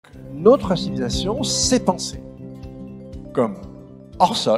Notre civilisation s'est pensée comme hors sol,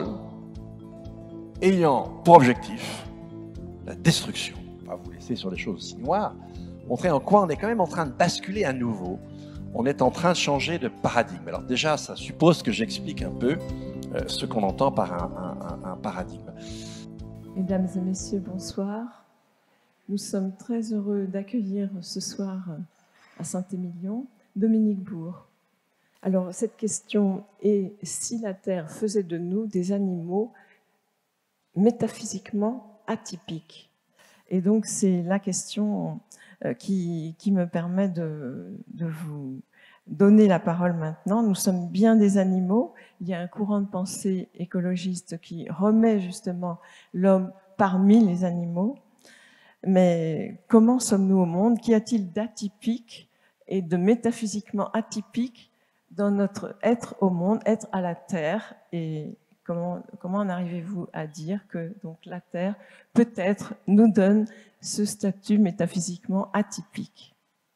ayant pour objectif la destruction. On va vous laisser sur des choses aussi noires, montrer en quoi on est quand même en train de basculer à nouveau. On est en train de changer de paradigme. Alors déjà, ça suppose que j'explique un peu ce qu'on entend par un paradigme. Mesdames et messieurs, bonsoir. Nous sommes très heureux d'accueillir ce soir à Saint-Émilion Dominique Bourg. Alors, cette question est si la Terre faisait de nous des animaux métaphysiquement atypiques. Et donc, c'est la question qui me permet de vous donner la parole maintenant. Nous sommes bien des animaux. Il y a un courant de pensée écologiste qui remet justement l'homme parmi les animaux. Mais comment sommes-nous au monde? Qu'y a-t-il d'atypique et de métaphysiquement atypique dans notre être au monde, être à la Terre? Et comment en arrivez-vous à dire que donc, la Terre, peut-être, nous donne ce statut métaphysiquement atypique?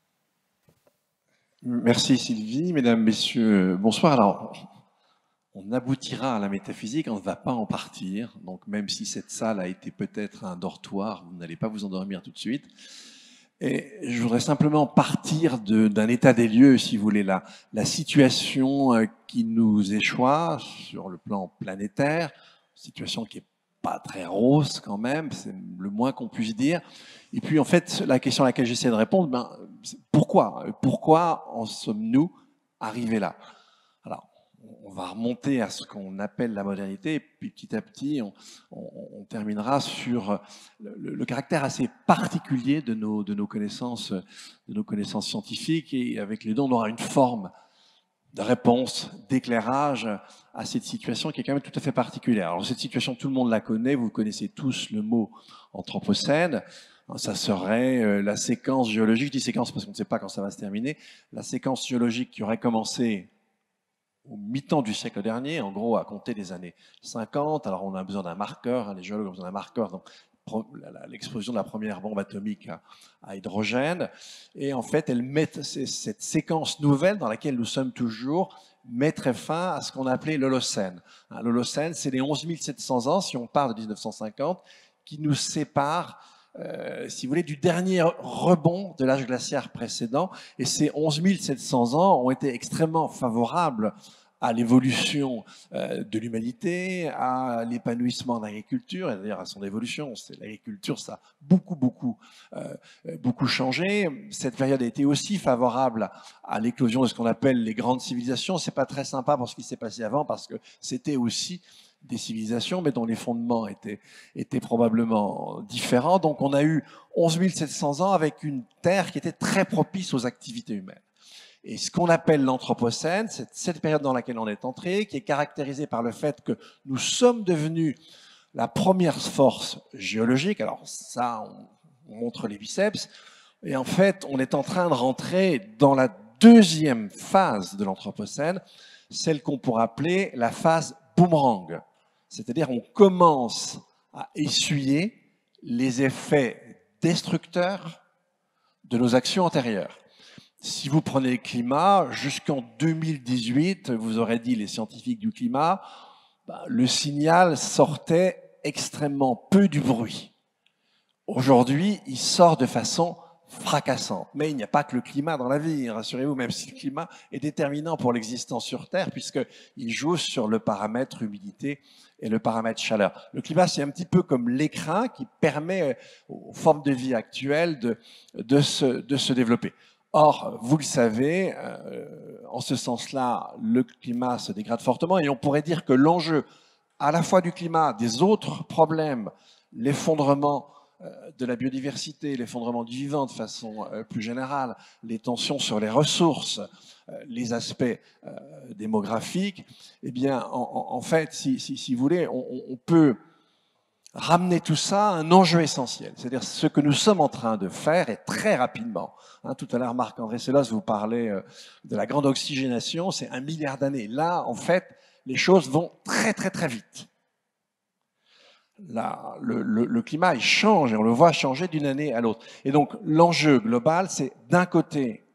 Merci Sylvie, mesdames, messieurs, bonsoir. Alors, on aboutira à la métaphysique, on ne va pas en partir. Donc même si cette salle a été peut-être un dortoir, vous n'allez pas vous endormir tout de suite. Et je voudrais simplement partir d'un état des lieux, si vous voulez, la situation qui nous échoit sur le plan planétaire, situation qui est pas très rose quand même, c'est le moins qu'on puisse dire. Et puis en fait, la question à laquelle j'essaie de répondre, pourquoi en sommes-nous arrivés là? Alors, on va remonter à ce qu'on appelle la modernité, et puis petit à petit, on terminera sur le caractère assez particulier de nos connaissances scientifiques, et avec les dons, on aura une forme de réponse, d'éclairage à cette situation qui est quand même tout à fait particulière. Alors cette situation, tout le monde la connaît, vous connaissez tous le mot anthropocène. Ça serait la séquence géologique, je dis séquence parce qu'on ne sait pas quand ça va se terminer, la séquence géologique qui aurait commencé au mi-temps du siècle dernier, en gros à compter des années 50. Alors on a besoin d'un marqueur, les géologues ont besoin d'un marqueur, donc l'explosion de la première bombe atomique à hydrogène. Et en fait, cette séquence nouvelle dans laquelle nous sommes toujours mettrait fin à ce qu'on appelait l'Holocène. L'Holocène, c'est les 11 700 ans, si on part de 1950, qui nous séparent si vous voulez, du dernier rebond de l'âge glaciaire précédent. Et ces 11 700 ans ont été extrêmement favorables à l'évolution de l'humanité, à l'épanouissement de l'agriculture, et d'ailleurs à son évolution. L'agriculture, ça a beaucoup changé. Cette période a été aussi favorable à l'éclosion de ce qu'on appelle les grandes civilisations. C'est pas très sympa pour ce qui s'est passé avant, parce que c'était aussi des civilisations, mais dont les fondements étaient probablement différents. Donc on a eu 11 700 ans avec une Terre qui était très propice aux activités humaines. Et ce qu'on appelle l'Anthropocène, c'est cette période dans laquelle on est entré, qui est caractérisée par le fait que nous sommes devenus la première force géologique. Alors ça, on montre les biceps. Et en fait, on est en train de rentrer dans la deuxième phase de l'Anthropocène, celle qu'on pourrait appeler la phase boomerang. C'est-à-dire on commence à essuyer les effets destructeurs de nos actions antérieures. Si vous prenez le climat, jusqu'en 2018, vous aurez dit les scientifiques du climat, le signal sortait extrêmement peu du bruit. Aujourd'hui, il sort de façon fracassante. Mais il n'y a pas que le climat dans la vie, rassurez-vous, même si le climat est déterminant pour l'existence sur Terre, puisqu'il joue sur le paramètre humidité et le paramètre chaleur. Le climat, c'est un petit peu comme l'écrin qui permet aux formes de vie actuelles de se développer. Or, vous le savez, en ce sens-là, le climat se dégrade fortement, et on pourrait dire que l'enjeu à la fois du climat, des autres problèmes, l'effondrement de la biodiversité, l'effondrement du vivant de façon plus générale, les tensions sur les ressources, les aspects démographiques, eh bien, en fait, si vous voulez, on peut ramener tout ça à un enjeu essentiel. C'est-à-dire ce que nous sommes en train de faire, et très rapidement. Tout à l'heure, Marc-André Sellos vous parlait de la grande oxygénation, c'est 1 milliard d'années. Là, en fait, les choses vont très vite. Le climat, il change, et on le voit changer d'une année à l'autre. Et donc, l'enjeu global, c'est d'un côté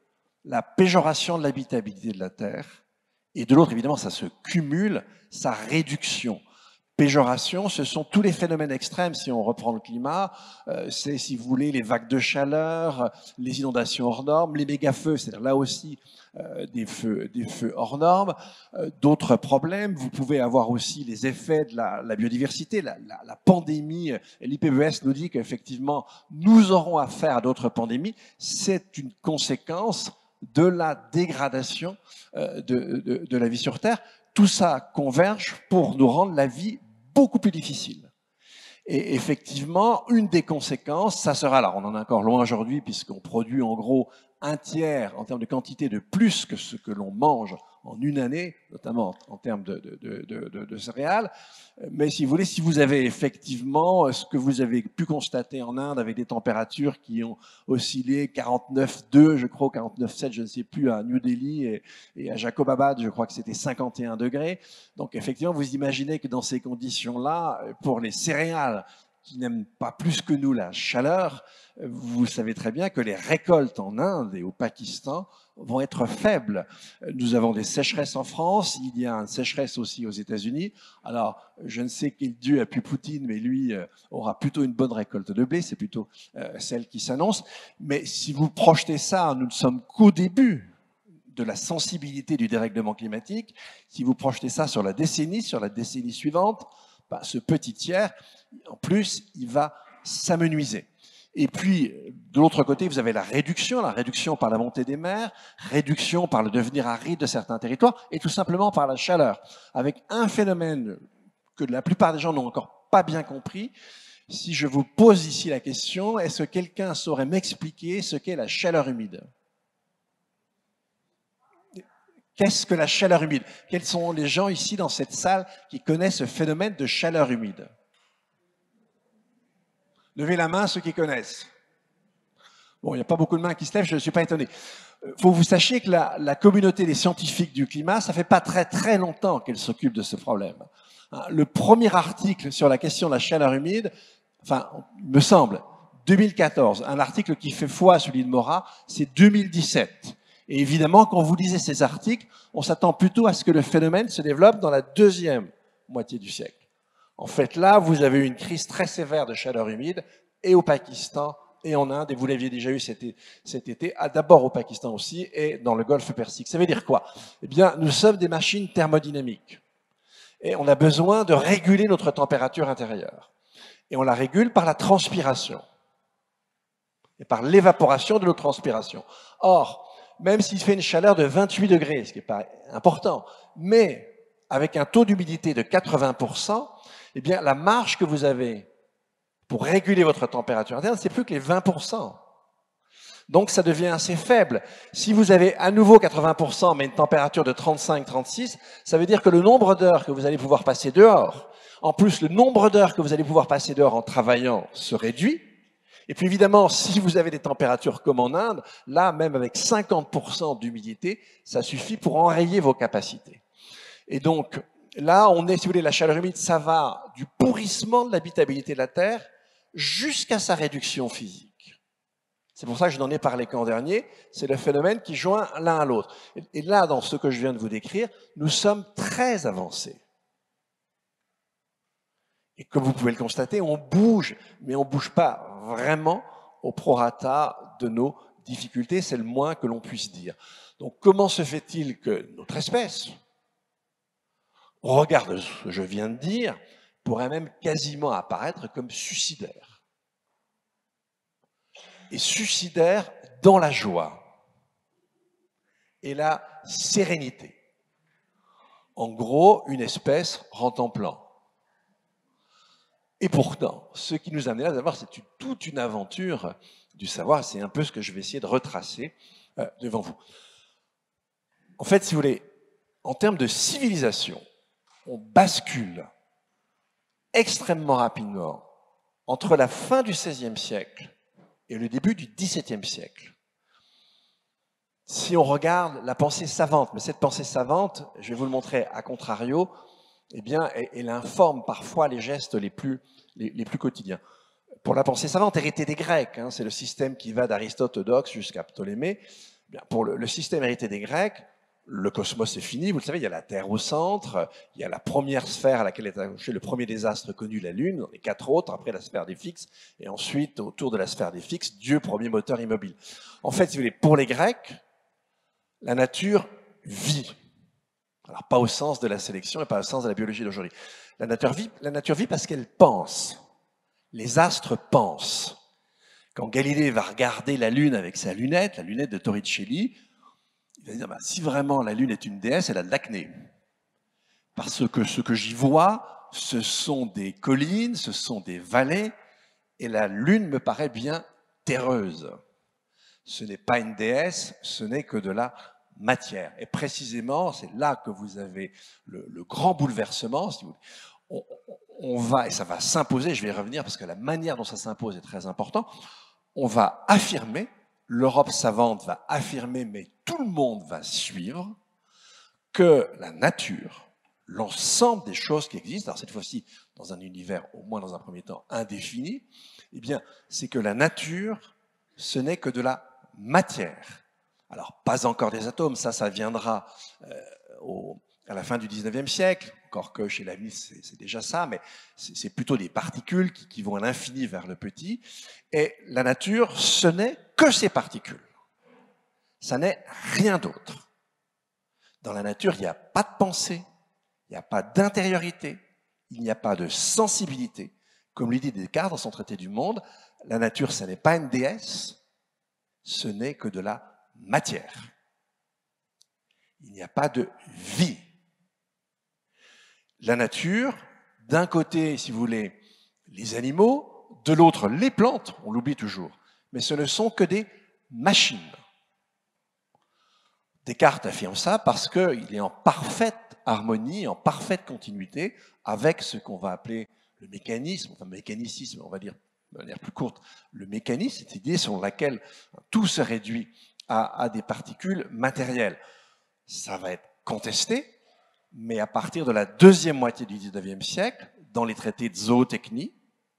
la péjoration de l'habitabilité de la Terre, et de l'autre, évidemment, ça se cumule, sa réduction. Péjoration, ce sont tous les phénomènes extrêmes, si on reprend le climat, c'est, si vous voulez, les vagues de chaleur, les inondations hors normes, les méga-feux, c'est-à-dire là aussi des feux hors normes, d'autres problèmes. Vous pouvez avoir aussi les effets de la biodiversité, la pandémie. L'IPBES nous dit qu'effectivement, nous aurons affaire à d'autres pandémies. C'est une conséquence de la dégradation de la vie sur Terre. Tout ça converge pour nous rendre la vie beaucoup plus difficile. Et effectivement, une des conséquences, ça sera, alors on en est encore loin aujourd'hui puisqu'on produit en gros un tiers en termes de quantité de plus que ce que l'on mange en une année, notamment en termes de céréales. Mais si vous voulez, si vous avez effectivement ce que vous avez pu constater en Inde avec des températures qui ont oscillé 49,2, je crois, 49,7, je ne sais plus, à New Delhi et à Jacobabad, je crois que c'était 51 degrés. Donc effectivement, vous imaginez que dans ces conditions-là, pour les céréales qui n'aiment pas plus que nous la chaleur, vous savez très bien que les récoltes en Inde et au Pakistan vont être faibles. Nous avons des sécheresses en France, il y a une sécheresse aussi aux États-Unis. Alors, je ne sais quel dieu a pu Poutine, mais lui aura plutôt une bonne récolte de blé, c'est plutôt celle qui s'annonce. Mais si vous projetez ça, nous ne sommes qu'au début de la sensibilité du dérèglement climatique. Si vous projetez ça sur la décennie suivante, ben, ce petit tiers, en plus, il va s'amenuiser. Et puis, de l'autre côté, vous avez la réduction par la montée des mers, réduction par le devenir aride de certains territoires, et tout simplement par la chaleur, avec un phénomène que la plupart des gens n'ont encore pas bien compris. Si je vous pose ici la question, est-ce que quelqu'un saurait m'expliquer ce qu'est la chaleur humide ? Qu'est-ce que la chaleur humide ? Quels sont les gens ici dans cette salle qui connaissent ce phénomène de chaleur humide ? Levez la main ceux qui connaissent. Bon, il n'y a pas beaucoup de mains qui se lèvent, je ne suis pas étonné. Il faut que vous sachiez que la communauté des scientifiques du climat, ça fait pas très longtemps qu'elle s'occupe de ce problème. Le premier article sur la question de la chaleur humide, enfin, il me semble, 2014, un article qui fait foi à celui de Mora, c'est 2017. Et évidemment, quand vous lisez ces articles, on s'attend plutôt à ce que le phénomène se développe dans la deuxième moitié du siècle. En fait, là, vous avez eu une crise très sévère de chaleur humide, et au Pakistan, et en Inde, et vous l'aviez déjà eu cet été, d'abord au Pakistan aussi, et dans le Golfe Persique. Ça veut dire quoi? Eh bien, nous sommes des machines thermodynamiques, et on a besoin de réguler notre température intérieure. Et on la régule par la transpiration, et par l'évaporation de notre transpiration. Or, même s'il fait une chaleur de 28 degrés, ce qui n'est pas important, mais avec un taux d'humidité de 80%, eh bien, la marge que vous avez pour réguler votre température interne, c'est plus que les 20%. Donc, ça devient assez faible. Si vous avez à nouveau 80%, mais une température de 35-36, ça veut dire que le nombre d'heures que vous allez pouvoir passer dehors, en plus, le nombre d'heures que vous allez pouvoir passer dehors en travaillant se réduit. Et puis, évidemment, si vous avez des températures comme en Inde, là, même avec 50% d'humidité, ça suffit pour enrayer vos capacités. Et donc, là, on est, si vous voulez, la chaleur humide, ça va du pourrissement de l'habitabilité de la Terre jusqu'à sa réduction physique. C'est pour ça que je n'en ai parlé qu'an dernier. C'est le phénomène qui joint l'un à l'autre. Et là, dans ce que je viens de vous décrire, nous sommes très avancés. Et comme vous pouvez le constater, on bouge, mais on ne bouge pas vraiment au prorata de nos difficultés. C'est le moins que l'on puisse dire. Donc, comment se fait-il que notre espèce, au regard de ce que je viens de dire, pourrait même quasiment apparaître comme suicidaire. Et suicidaire dans la joie et la sérénité. En gros, une espèce rentemplant. Et pourtant, ce qui nous amène à savoir, c'est toute une aventure du savoir. C'est un peu ce que je vais essayer de retracer devant vous. En fait, si vous voulez, en termes de civilisation, on bascule extrêmement rapidement entre la fin du XVIe siècle et le début du XVIIe siècle. Si on regarde la pensée savante, mais cette pensée savante, je vais vous le montrer à contrario, eh bien, elle informe parfois les gestes les plus quotidiens. Pour la pensée savante, héritée des Grecs, hein, c'est le système qui va d'Aristote Eudoxe jusqu'à Ptolémée, Bien, pour le système hérité des Grecs, le cosmos est fini, vous le savez, il y a la Terre au centre, il y a la première sphère à laquelle est accroché le premier désastre connu, la Lune, les 4 autres, après la sphère des fixes, et ensuite, autour de la sphère des fixes, Dieu, premier moteur immobile. En fait, si vous voulez, pour les Grecs, la nature vit. Alors, pas au sens de la sélection et pas au sens de la biologie d'aujourd'hui. La nature vit parce qu'elle pense. Les astres pensent. Quand Galilée va regarder la Lune avec sa lunette, la lunette de Torricelli, il va dire, bah, si vraiment la Lune est une déesse, elle a de l'acné. Parce que ce que j'y vois, ce sont des collines, ce sont des vallées, et la Lune me paraît bien terreuse. Ce n'est pas une déesse, ce n'est que de la matière. Et précisément, c'est là que vous avez le grand bouleversement. Si vous voulez. On va, et ça va s'imposer, je vais y revenir parce que la manière dont ça s'impose est très importante, on va affirmer, l'Europe savante va affirmer, mais tout le monde va suivre, que la nature, l'ensemble des choses qui existent, alors cette fois-ci dans un univers, au moins dans un premier temps, indéfini, eh bien, c'est que la nature, ce n'est que de la matière. Alors, pas encore des atomes, ça viendra à la fin du 19e siècle, encore que chez Leibniz c'est déjà ça, mais c'est plutôt des particules qui vont à l'infini vers le petit. Et la nature, ce n'est que ces particules. Ça n'est rien d'autre. Dans la nature, il n'y a pas de pensée, il n'y a pas d'intériorité, il n'y a pas de sensibilité. Comme lui dit Descartes dans son traité du monde, la nature, ce n'est pas une déesse, ce n'est que de la matière. Il n'y a pas de vie. La nature, d'un côté, si vous voulez, les animaux, de l'autre, les plantes, on l'oublie toujours, mais ce ne sont que des machines. Descartes affirme ça parce qu'il est en parfaite harmonie, en parfaite continuité avec ce qu'on va appeler le mécanisme, enfin mécanicisme, on va dire de manière plus courte, le mécanisme, cette idée selon laquelle tout se réduit à des particules matérielles. Ça va être contesté, mais à partir de la deuxième moitié du 19e siècle, dans les traités de zootechnie,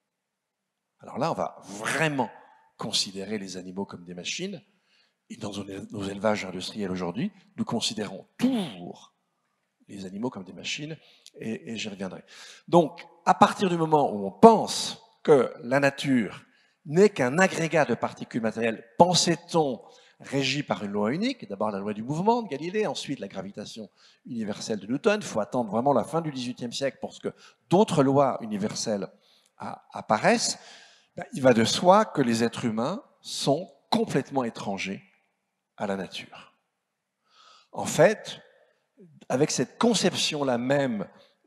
alors là, on va vraiment considérer les animaux comme des machines, et dans nos élevages industriels aujourd'hui, nous considérons toujours les animaux comme des machines, et j'y reviendrai. Donc, à partir du moment où on pense que la nature n'est qu'un agrégat de particules matérielles, pensait-on régi par une loi unique, d'abord la loi du mouvement de Galilée, ensuite la gravitation universelle de Newton. Il faut attendre vraiment la fin du XVIIIe siècle pour que d'autres lois universelles apparaissent. Il va de soi que les êtres humains sont complètement étrangers à la nature. En fait, avec cette conception-là même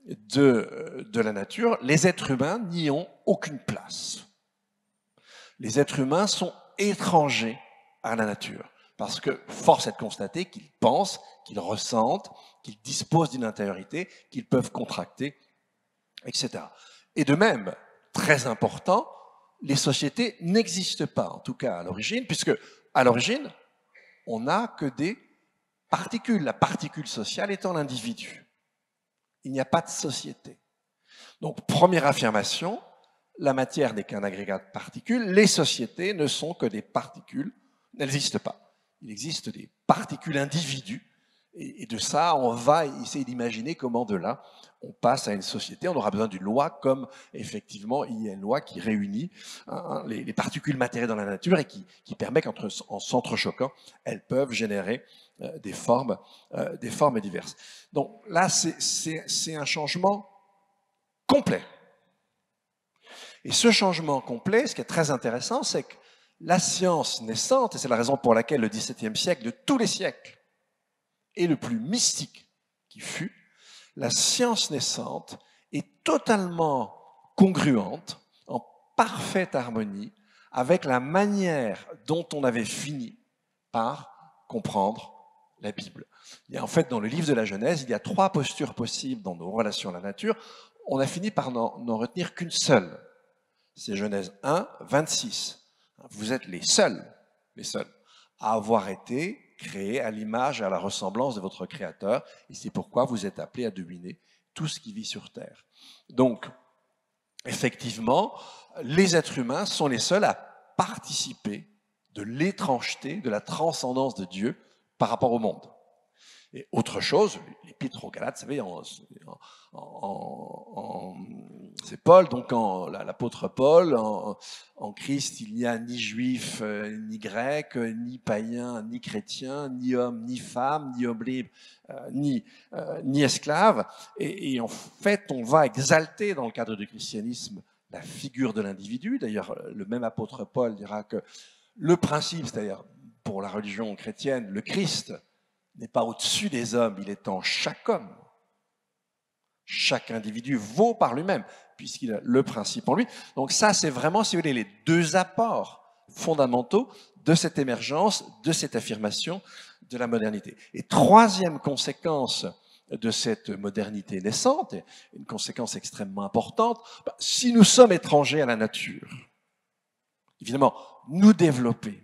de la nature, les êtres humains n'y ont aucune place. Les êtres humains sont étrangers à la nature. Parce que force est de constater qu'ils pensent, qu'ils ressentent, qu'ils disposent d'une intériorité, qu'ils peuvent contracter, etc. Et de même, très important, les sociétés n'existent pas, en tout cas à l'origine, puisque à l'origine, on n'a que des particules, la particule sociale étant l'individu. Il n'y a pas de société. Donc, première affirmation, la matière n'est qu'un agrégat de particules, les sociétés ne sont que des particules, n'existent pas. Il existe des particules individus, et de ça, on va essayer d'imaginer comment de là, on passe à une société. On aura besoin d'une loi, comme effectivement, il y a une loi qui réunit les particules matérielles dans la nature et qui permet qu'en s'entrechoquant, elles peuvent générer des formes diverses. Donc là, c'est un changement complet. Et ce changement complet, ce qui est très intéressant, c'est que la science naissante, et c'est la raison pour laquelle le XVIIe siècle, de tous les siècles, est le plus mystique qui fut, la science naissante est totalement congruente, en parfaite harmonie, avec la manière dont on avait fini par comprendre la Bible. Et en fait, dans le livre de la Genèse, il y a 3 postures possibles dans nos relations à la nature. On a fini par n'en retenir qu'une seule. C'est Genèse 1, 26. Vous êtes les seuls à avoir été créés à l'image et à la ressemblance de votre Créateur, et c'est pourquoi vous êtes appelés à dominer tout ce qui vit sur Terre. Donc, effectivement, les êtres humains sont les seuls à participer de l'étrangeté, de la transcendance de Dieu par rapport au monde. Et autre chose, l'épître aux Galates, vous savez, c'est Paul, donc l'apôtre Paul, en Christ, il n'y a ni juif, ni grec, ni païen, ni chrétien, ni homme, ni femme, ni homme libre, ni esclave. Et en fait, on va exalter dans le cadre du christianisme la figure de l'individu. D'ailleurs, le même apôtre Paul dira que le principe, c'est-à-dire pour la religion chrétienne, le Christ n'est pas au-dessus des hommes, il est en chaque homme. Chaque individu vaut par lui-même, puisqu'il a le principe en lui. Donc ça, c'est vraiment, si vous voulez, les deux apports fondamentaux de cette émergence, de cette affirmation de la modernité. Et troisième conséquence de cette modernité naissante, et une conséquence extrêmement importante, si nous sommes étrangers à la nature, évidemment, nous développer,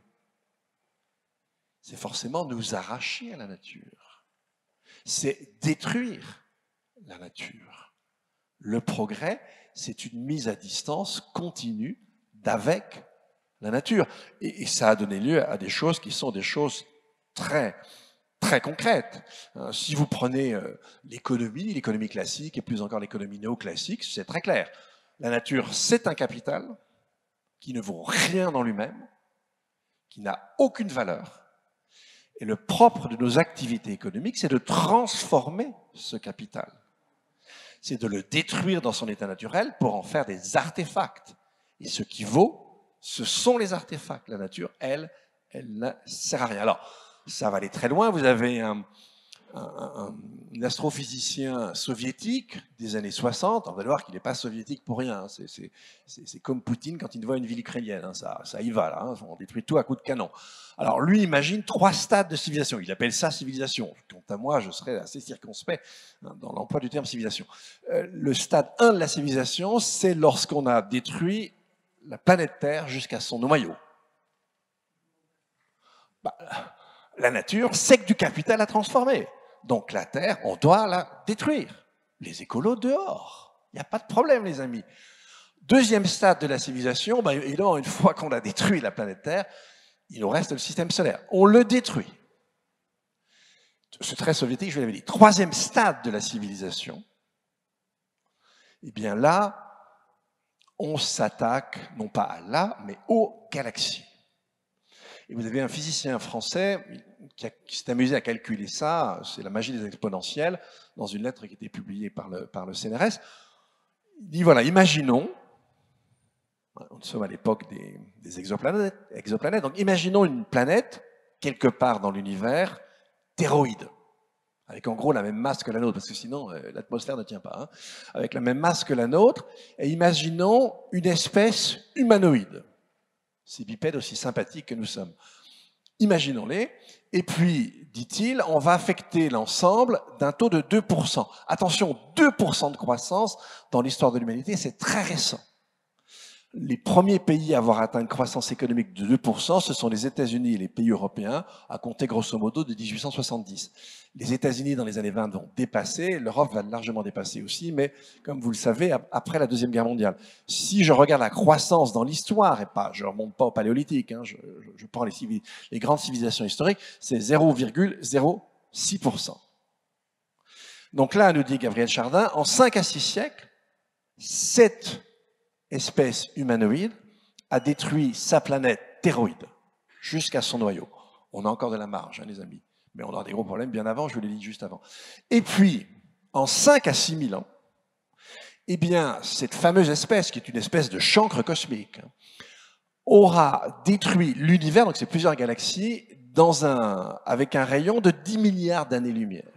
c'est forcément nous arracher à la nature. C'est détruire la nature. Le progrès, c'est une mise à distance continue d'avec la nature. Et ça a donné lieu à des choses qui sont des choses très, très concrètes. Si vous prenez l'économie classique et plus encore l'économie néoclassique, c'est très clair. La nature, c'est un capital qui ne vaut rien en lui-même, qui n'a aucune valeur. Et le propre de nos activités économiques, c'est de transformer ce capital. C'est de le détruire dans son état naturel pour en faire des artefacts. Et ce qui vaut, ce sont les artefacts. La nature, elle ne sert à rien. Alors, ça va aller très loin. Vous avez un astrophysicien soviétique des années 60. On va voir qu'il n'est pas soviétique pour rien. C'est comme Poutine quand il voit une ville ukrainienne. Ça y va, là. On détruit tout à coups de canon. Alors, lui imagine 3 stades de civilisation. Il appelle ça civilisation. Quant à moi, je serais assez circonspect dans l'emploi du terme civilisation. Le stade 1 de la civilisation, c'est lorsqu'on a détruit la planète Terre jusqu'à son noyau. La nature, c'est que du capital à transformer. Donc la Terre, on doit la détruire. Les écolos dehors. Il n'y a pas de problème, les amis. Deuxième stade de la civilisation, évidemment, une fois qu'on a détruit la planète Terre, il nous reste le système solaire. On le détruit. C'est très soviétique, je vous l'avais dit. Troisième stade de la civilisation, eh bien là, on s'attaque, non pas à là, mais aux galaxies. Et vous avez un physicien français qui s'est amusé à calculer ça, c'est la magie des exponentielles, dans une lettre qui a été publiée par le CNRS. Il dit, voilà, imaginons, nous sommes à l'époque des exoplanètes, donc imaginons une planète, quelque part dans l'univers, théroïde, avec en gros la même masse que la nôtre, parce que sinon l'atmosphère ne tient pas, hein, avec la même masse que la nôtre, et imaginons une espèce humanoïde. Ces bipèdes aussi sympathiques que nous sommes. Imaginons-les, et puis, dit-il, on va affecter l'ensemble d'un taux de 2%. Attention, 2% de croissance dans l'histoire de l'humanité, c'est très récent. Les premiers pays à avoir atteint une croissance économique de 2%, ce sont les États-Unis et les pays européens, à compter grosso modo de 1870. Les États-Unis, dans les années 20, vont dépasser, l'Europe va largement dépasser aussi, mais comme vous le savez, après la Deuxième Guerre mondiale. Si je regarde la croissance dans l'histoire, et pas, je ne remonte pas au paléolithique, hein, je prends les grandes civilisations historiques, c'est 0,06%. Donc là, nous dit Gabriel Chardin, en 5 à 6 siècles, cette espèce humanoïde a détruit sa planète théroïde jusqu'à son noyau. On a encore de la marge, hein, les amis, mais on aura des gros problèmes bien avant, je vous l'ai dit juste avant. Et puis, en 5 à 6 000 ans, eh bien, cette fameuse espèce, qui est une espèce de chancre cosmique, aura détruit l'univers, donc c'est plusieurs galaxies, avec un rayon de 10 milliards d'années-lumière.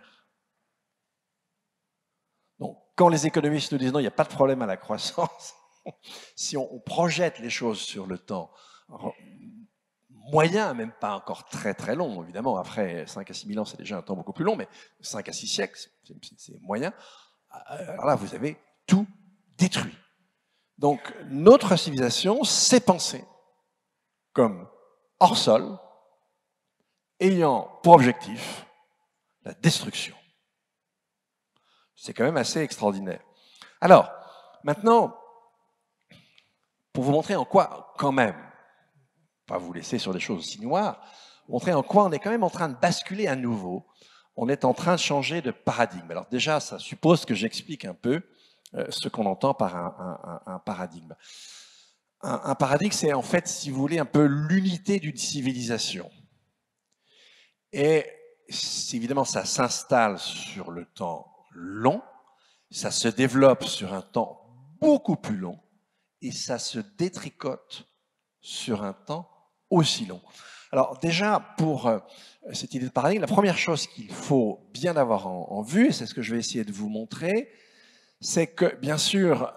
Donc, quand les économistes nous disent non, il n'y a pas de problème à la croissance, si on projette les choses sur le temps moyen, même pas encore très très long, évidemment, après 5 à 6 000 ans, c'est déjà un temps beaucoup plus long, mais 5 à 6 siècles, c'est moyen, alors là, vous avez tout détruit. Donc, notre civilisation s'est pensée comme hors sol, ayant pour objectif la destruction. C'est quand même assez extraordinaire. Alors, maintenant, pour vous montrer en quoi, quand même, pas vous laisser sur des choses aussi noires, montrer en quoi on est quand même en train de basculer à nouveau. On est en train de changer de paradigme. Alors déjà, ça suppose que j'explique un peu ce qu'on entend par un paradigme. Un paradigme, c'est en fait, si vous voulez, un peu l'unité d'une civilisation. Et évidemment, ça s'installe sur le temps long, ça se développe sur un temps beaucoup plus long, et ça se détricote sur un temps aussi long. Alors déjà, pour cette idée de paradigme, la première chose qu'il faut bien avoir en vue, et c'est ce que je vais essayer de vous montrer, c'est que, bien sûr,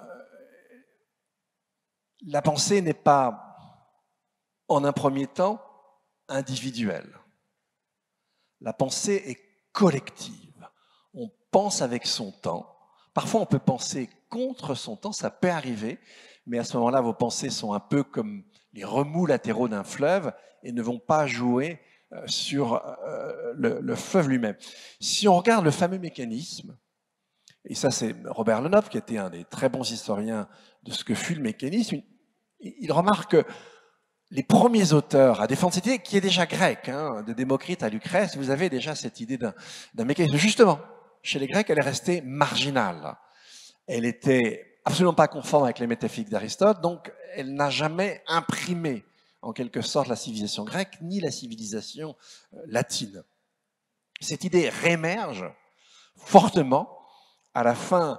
la pensée n'est pas, en un premier temps, individuelle. La pensée est collective. On pense avec son temps. Parfois, on peut penser contre son temps, ça peut arriver, mais à ce moment-là, vos pensées sont un peu comme les remous latéraux d'un fleuve et ne vont pas jouer sur le fleuve lui-même. Si on regarde le fameux mécanisme, et ça c'est Robert Lenoble, qui était un des très bons historiens de ce que fut le mécanisme, il remarque que les premiers auteurs à défendre cette idée, qui est déjà grecque, hein, de Démocrite à Lucrèce, vous avez déjà cette idée d'un mécanisme. Justement, chez les Grecs, elle est restée marginale. Elle était absolument pas conforme avec les métaphysiques d'Aristote, donc elle n'a jamais imprimé, en quelque sorte, la civilisation grecque, ni la civilisation latine. Cette idée réémerge fortement à la fin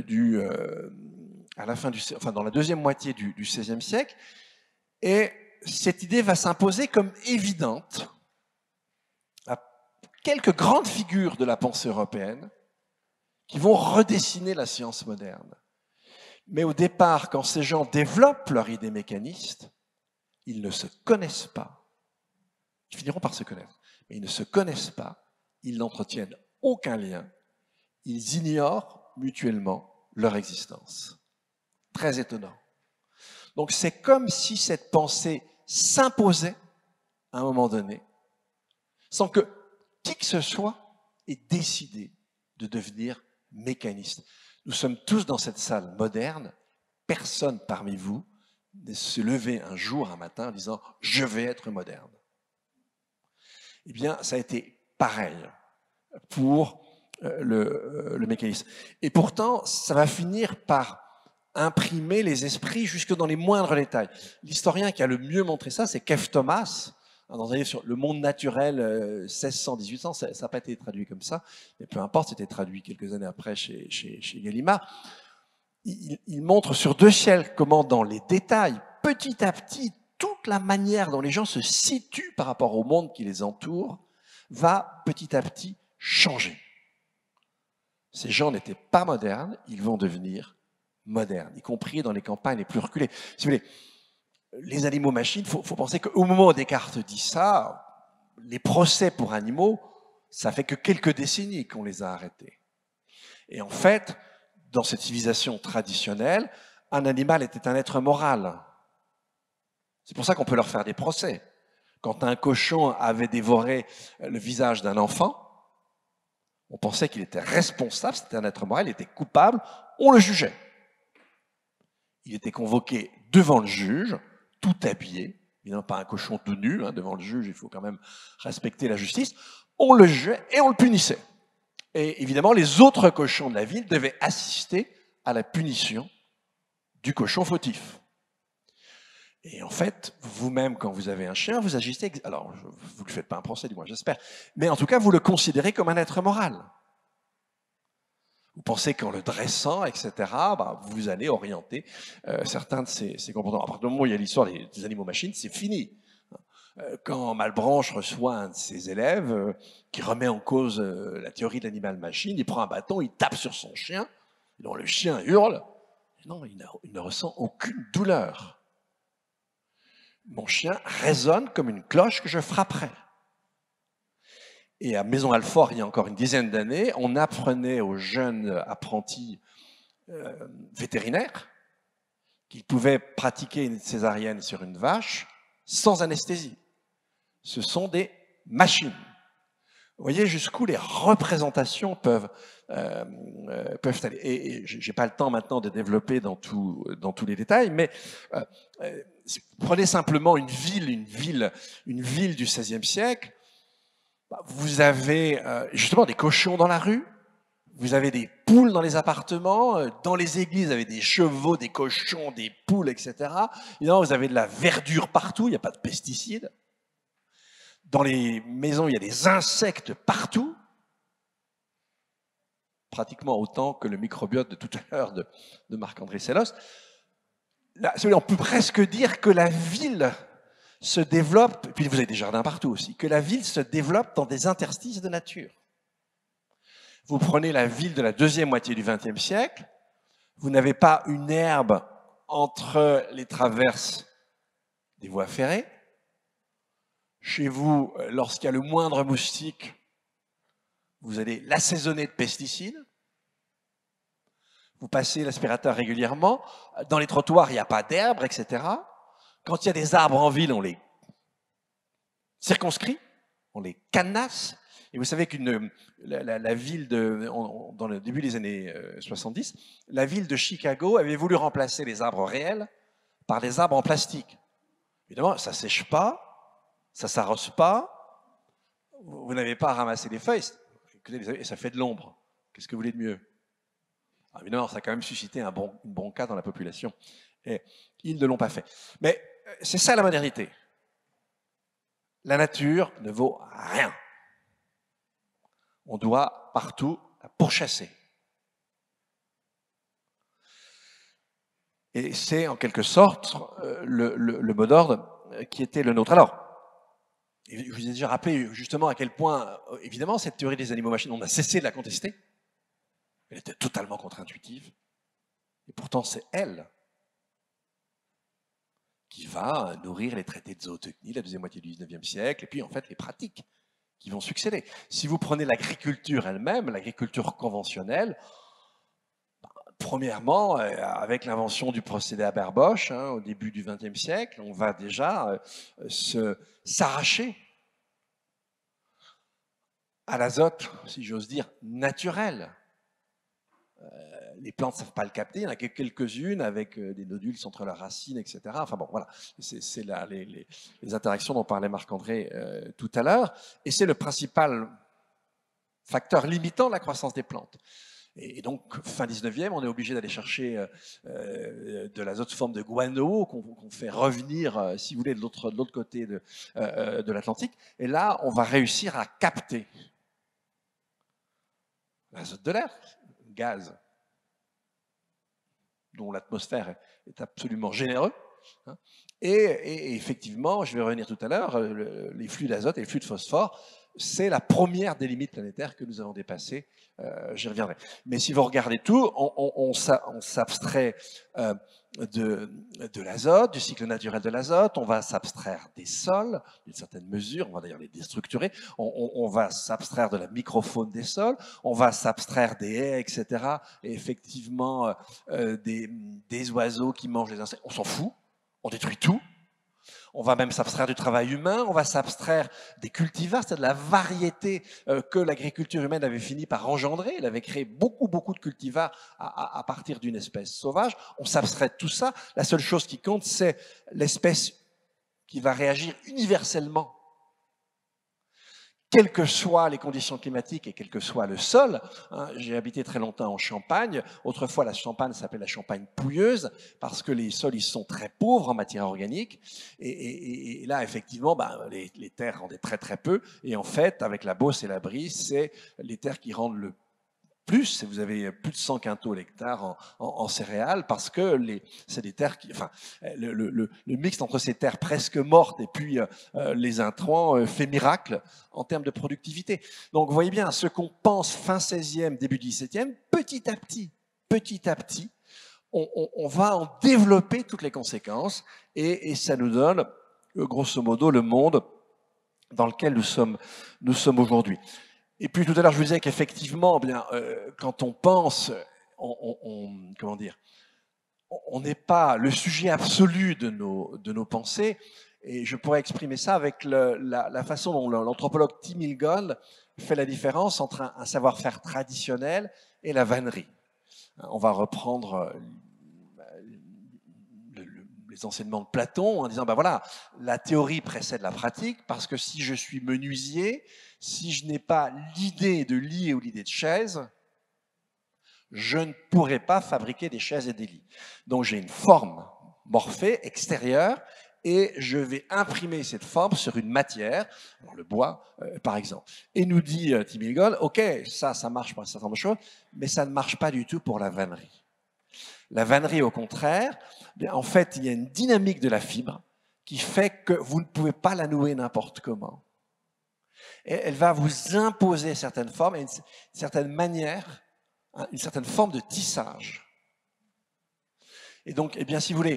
dans la deuxième moitié du XVIe siècle, et cette idée va s'imposer comme évidente à quelques grandes figures de la pensée européenne qui vont redessiner la science moderne. Mais au départ, quand ces gens développent leur idée mécaniste, ils ne se connaissent pas. Ils finiront par se connaître, mais ils ne se connaissent pas, ils n'entretiennent aucun lien, ils ignorent mutuellement leur existence. Très étonnant. Donc c'est comme si cette pensée s'imposait à un moment donné, sans que qui que ce soit ait décidé de devenir mécaniste. Nous sommes tous dans cette salle moderne, personne parmi vous ne se lever un jour, un matin, en disant « je vais être moderne ». Eh bien, ça a été pareil pour le mécanisme. Et pourtant, ça va finir par imprimer les esprits jusque dans les moindres détails. L'historien qui a le mieux montré ça, c'est Kev Thomas, dans un livre sur le monde naturel, 1600-1800, ça n'a pas été traduit comme ça, mais peu importe, c'était traduit quelques années après chez Gallimard. Il montre sur 2 siècles comment, dans les détails, petit à petit, toute la manière dont les gens se situent par rapport au monde qui les entoure va petit à petit changer. Ces gens n'étaient pas modernes, ils vont devenir modernes, y compris dans les campagnes les plus reculées. Si vous voulez, les animaux-machines, il faut penser qu'au moment où Descartes dit ça, les procès pour animaux, ça fait que quelques décennies qu'on les a arrêtés. Et en fait, dans cette civilisation traditionnelle, un animal était un être moral. C'est pour ça qu'on peut leur faire des procès. Quand un cochon avait dévoré le visage d'un enfant, on pensait qu'il était responsable, c'était un être moral, il était coupable, on le jugeait. Il était convoqué devant le juge, tout habillé, évidemment pas un cochon tout nu, hein, devant le juge, il faut quand même respecter la justice, on le jugeait et on le punissait. Et évidemment, les autres cochons de la ville devaient assister à la punition du cochon fautif. Et en fait, vous-même, quand vous avez un chien, vous agissez... Alors, vous ne lui faites pas un procès, du moins, j'espère. Mais en tout cas, vous le considérez comme un être moral. Vous pensez qu'en le dressant, etc., vous allez orienter certains de ces comportements. À partir du moment où il y a l'histoire des animaux-machines, c'est fini. Quand Malebranche reçoit un de ses élèves qui remet en cause la théorie de l'animal-machine, il prend un bâton, il tape sur son chien, dont le chien hurle. Non, il ne ressent aucune douleur. Mon chien résonne comme une cloche que je frapperai. Et à Maisons-Alfort, il y a encore une dizaine d'années, on apprenait aux jeunes apprentis vétérinaires qu'ils pouvaient pratiquer une césarienne sur une vache sans anesthésie. Ce sont des machines. Vous voyez jusqu'où les représentations peuvent aller. Et je n'ai pas le temps maintenant de développer dans tous les détails, mais prenez simplement une ville du XVIe siècle. Vous avez justement des cochons dans la rue, vous avez des poules dans les appartements, dans les églises, vous avez des chevaux, des cochons, des poules, etc. Évidemment, vous avez de la verdure partout, il n'y a pas de pesticides. Dans les maisons, il y a des insectes partout, pratiquement autant que le microbiote de tout à l'heure de Marc-André Sellos. Là, on peut presque dire que la ville se développe, et puis vous avez des jardins partout aussi, que la ville se développe dans des interstices de nature. Vous prenez la ville de la deuxième moitié du XXe siècle, vous n'avez pas une herbe entre les traverses des voies ferrées. Chez vous, lorsqu'il y a le moindre moustique, vous allez l'assaisonner de pesticides. Vous passez l'aspirateur régulièrement. Dans les trottoirs, il n'y a pas d'herbe, etc. Quand il y a des arbres en ville, on les circonscrit, on les cadenasse. Et vous savez qu'une la ville dans le début des années 70, la ville de Chicago avait voulu remplacer les arbres réels par des arbres en plastique. Évidemment, ça ne sèche pas, ça ne s'arrose pas, vous n'avez pas à ramasser les feuilles, et ça fait de l'ombre. Qu'est-ce que vous voulez de mieux? Évidemment, ça a quand même suscité une bronca dans la population. Et ils ne l'ont pas fait. Mais c'est ça la modernité. La nature ne vaut rien. On doit partout la pourchasser. Et c'est en quelque sorte le mot d'ordre qui était le nôtre. Alors, je vous ai déjà rappelé justement à quel point, évidemment, cette théorie des animaux-machines, on a cessé de la contester. Elle était totalement contre-intuitive. Et pourtant, c'est elle qui va nourrir les traités de zootechnie, la deuxième moitié du XIXe siècle, et puis en fait les pratiques qui vont succéder. Si vous prenez l'agriculture elle-même, l'agriculture conventionnelle, premièrement, avec l'invention du procédé Haber-Bosch, au début du XXe siècle, on va déjà s'arracher à l'azote, si j'ose dire, naturel. Les plantes ne savent pas le capter, il y en a quelques-unes avec des nodules entre leurs racines, etc. Enfin bon, voilà, c'est les interactions dont parlait Marc-André tout à l'heure, et c'est le principal facteur limitant la croissance des plantes. Et donc, fin 19e, on est obligé d'aller chercher de l'azote sous forme de guano qu'on fait revenir, si vous voulez, de l'autre côté de l'Atlantique. Et là, on va réussir à capter l'azote de l'air, gaz, dont l'atmosphère est absolument généreux. Et effectivement, je vais revenir tout à l'heure, les flux d'azote et les flux de phosphore, c'est la première des limites planétaires que nous avons dépassées. J'y reviendrai. Mais si vous regardez tout, on s'abstrait de l'azote, du cycle naturel de l'azote, on va s'abstraire des sols, d'une certaine mesure, on va d'ailleurs les déstructurer, on va s'abstraire de la microfaune des sols, on va s'abstraire des haies, etc. Et effectivement, des oiseaux qui mangent les insectes, on s'en fout, on détruit tout. On va même s'abstraire du travail humain, on va s'abstraire des cultivars, c'est-à-dire de la variété que l'agriculture humaine avait fini par engendrer. Elle avait créé beaucoup de cultivars à partir d'une espèce sauvage. On s'abstrait de tout ça. La seule chose qui compte, c'est l'espèce qui va réagir universellement, quelles que soient les conditions climatiques et quel que soit le sol. J'ai habité très longtemps en Champagne. Autrefois, la Champagne s'appelait la Champagne pouilleuse parce que les sols ils sont très pauvres en matière organique. Et là, effectivement, les terres rendaient très peu. Et en fait, avec la Beauce et la Brise, c'est les terres qui rendent le plus, vous avez plus de 100 quintaux l'hectare en céréales, parce que c'est des terres qui, enfin, le mix entre ces terres presque mortes et puis les intrants fait miracle en termes de productivité. Donc vous voyez bien, ce qu'on pense fin 16e, début 17e, petit à petit, on va en développer toutes les conséquences, et ça nous donne, grosso modo, le monde dans lequel nous sommes aujourd'hui. Et puis tout à l'heure, je vous disais qu'effectivement, quand on pense, comment dire, on n'est pas le sujet absolu de nos pensées. Et je pourrais exprimer ça avec la façon dont l'anthropologue Tim Hilgon fait la différence entre un savoir-faire traditionnel et la vannerie. On va reprendre les enseignements de Platon en disant, ben voilà, la théorie précède la pratique, parce que si je suis menuisier, si je n'ai pas l'idée de lit ou l'idée de chaise, je ne pourrai pas fabriquer des chaises et des lits. Donc j'ai une forme morphée, extérieure, et je vais imprimer cette forme sur une matière, le bois par exemple. Et nous dit Tim Hilgol, ok, ça marche pour un certain nombre de choses, mais ça ne marche pas du tout pour la vannerie. La vannerie, au contraire, en fait, il y a une dynamique de la fibre qui fait que vous ne pouvez pas la nouer n'importe comment. Et elle va vous imposer certaines formes et une certaine manière, une certaine forme de tissage. Et donc, eh bien, si vous voulez,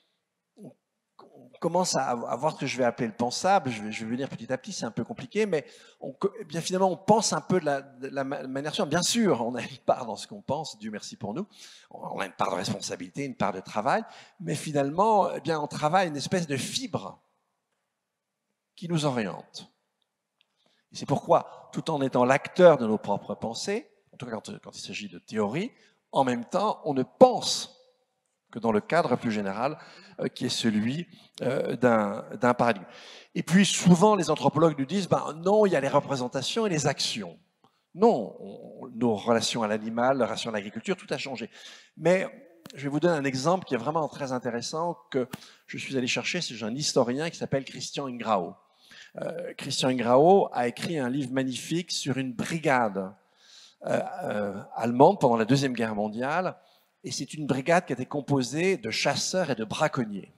on commence à voir ce que je vais appeler le pensable. Je vais venir petit à petit, c'est un peu compliqué, mais eh bien, finalement, on pense un peu de la manière suivante. Bien sûr, on a une part dans ce qu'on pense, Dieu merci pour nous. On a une part de responsabilité, une part de travail, mais finalement, eh bien, on travaille une espèce de fibre qui nous oriente. Et c'est pourquoi, tout en étant l'acteur de nos propres pensées, en tout cas quand il s'agit de théorie, en même temps, on ne pense que dans le cadre plus général qui est celui d'un paradigme. Et puis souvent, les anthropologues nous disent, ben non, il y a les représentations et les actions. Non, nos relations à l'animal, nos relations à l'agriculture, tout a changé. Mais je vais vous donner un exemple qui est vraiment très intéressant, que je suis allé chercher, c'est un historien qui s'appelle Christian Ingrao. Christian Ingrao a écrit un livre magnifique sur une brigade allemande pendant la Deuxième Guerre mondiale, et c'est une brigade qui était composée de chasseurs et de braconniers.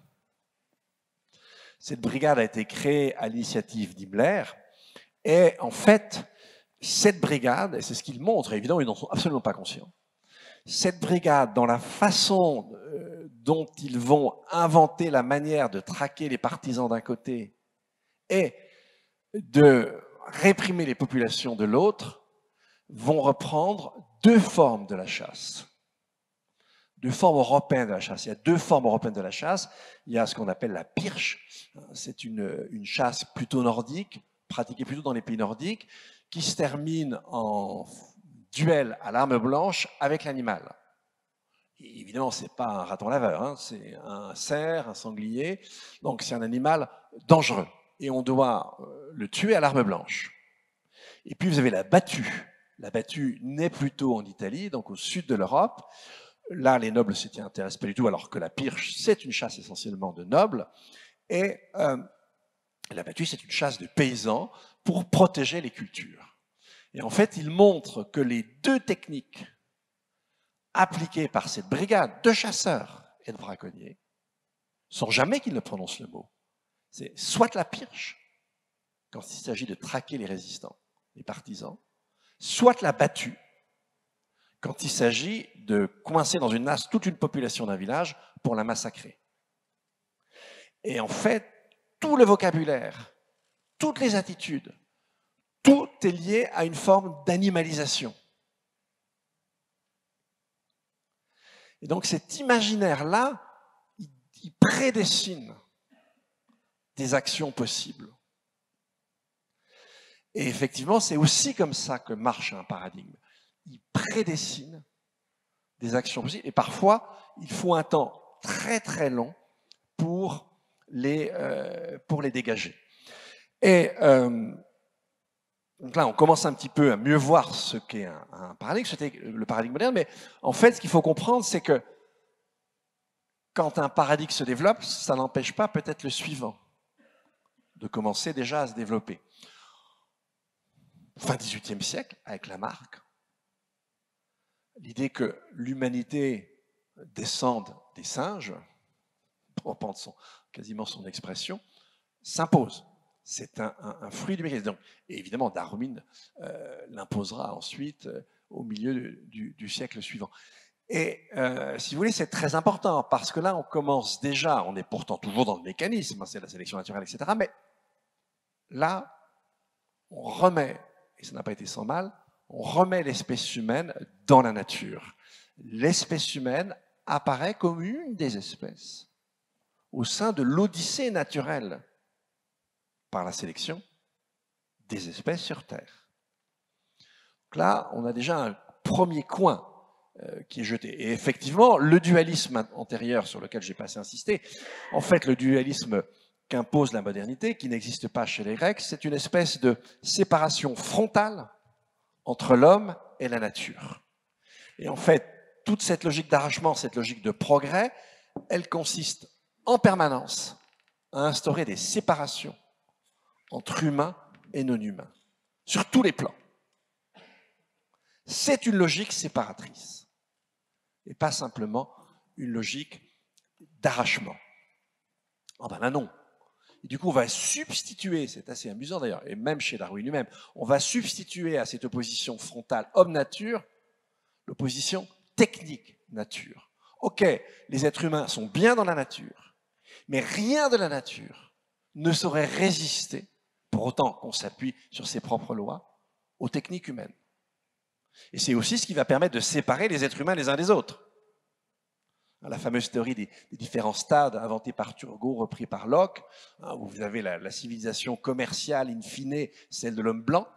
Cette brigade a été créée à l'initiative d'Himmler, et en fait, cette brigade, et c'est ce qu'il montre, et évidemment ils n'en sont absolument pas conscients, cette brigade, dans la façon dont ils vont inventer la manière de traquer les partisans d'un côté et de réprimer les populations de l'autre, vont reprendre deux formes de la chasse. Deux formes européennes de la chasse. Il y a deux formes européennes de la chasse. Il y a ce qu'on appelle la pirche. C'est une chasse plutôt nordique, pratiquée plutôt dans les pays nordiques, qui se termine en duel à l'arme blanche avec l'animal. Évidemment, ce n'est pas un raton laveur, hein, c'est un cerf, un sanglier. Donc c'est un animal dangereux. Et on doit le tuer à l'arme blanche. Et puis vous avez la battue. La battue naît plutôt en Italie, donc au sud de l'Europe. Là, les nobles ne s'y intéressent pas du tout, alors que la pirche, c'est une chasse essentiellement de nobles. Et la battue, c'est une chasse de paysans pour protéger les cultures. Et en fait, il montre que les deux techniques appliquées par cette brigade de chasseurs et de braconniers, sans jamais qu'ils ne prononcent le mot, c'est soit la pirche, quand il s'agit de traquer les résistants, les partisans, soit la battue, quand il s'agit de coincer dans une nasse toute une population d'un village pour la massacrer. Et en fait, tout le vocabulaire, toutes les attitudes, tout est lié à une forme d'animalisation. Et donc cet imaginaire-là, il prédessine des actions possibles. Et effectivement, c'est aussi comme ça que marche un paradigme. Il prédessine des actions possibles. Et parfois, il faut un temps très très long pour les dégager. Et donc là, on commence un petit peu à mieux voir ce qu'est un paradigme. C'était le paradigme moderne. Mais en fait, ce qu'il faut comprendre, c'est que quand un paradigme se développe, ça n'empêche pas peut-être le suivant de commencer déjà à se développer. Fin XVIIIe siècle, avec Lamarck, l'idée que l'humanité descende des singes, pour reprendre quasiment son expression, s'impose. C'est un fruit du mécanisme. Et évidemment, Darwin l'imposera ensuite au milieu du siècle suivant. Et si vous voulez, c'est très important, parce que là, on commence déjà, on est pourtant toujours dans le mécanisme, c'est la sélection naturelle, etc. Mais là, on remet, et ça n'a pas été sans mal, on remet l'espèce humaine dans la nature. L'espèce humaine apparaît comme une des espèces au sein de l'odyssée naturelle par la sélection des espèces sur Terre. là, on a déjà un premier coin qui est jeté. Et effectivement, le dualisme antérieur sur lequel j'ai pas assez insisté, en fait, le dualisme qu'impose la modernité, qui n'existe pas chez les Grecs, c'est une espèce de séparation frontale entre l'homme et la nature. Et en fait, toute cette logique d'arrangement, cette logique de progrès, elle consiste en permanence à instaurer des séparations entre humains et non-humains, sur tous les plans. C'est une logique séparatrice, et pas simplement une logique d'arrachement. Ah ben là non. Et du coup, on va substituer, c'est assez amusant d'ailleurs, et même chez Darwin lui-même, on va substituer à cette opposition frontale homme-nature l'opposition technique-nature. Ok, les êtres humains sont bien dans la nature, mais rien de la nature ne saurait résister, pour autant qu'on s'appuie sur ses propres lois, aux techniques humaines. Et c'est aussi ce qui va permettre de séparer les êtres humains les uns des autres. La fameuse théorie des différents stades inventée par Turgot, repris par Locke, où vous avez la civilisation commerciale in fine, celle de l'homme blanc.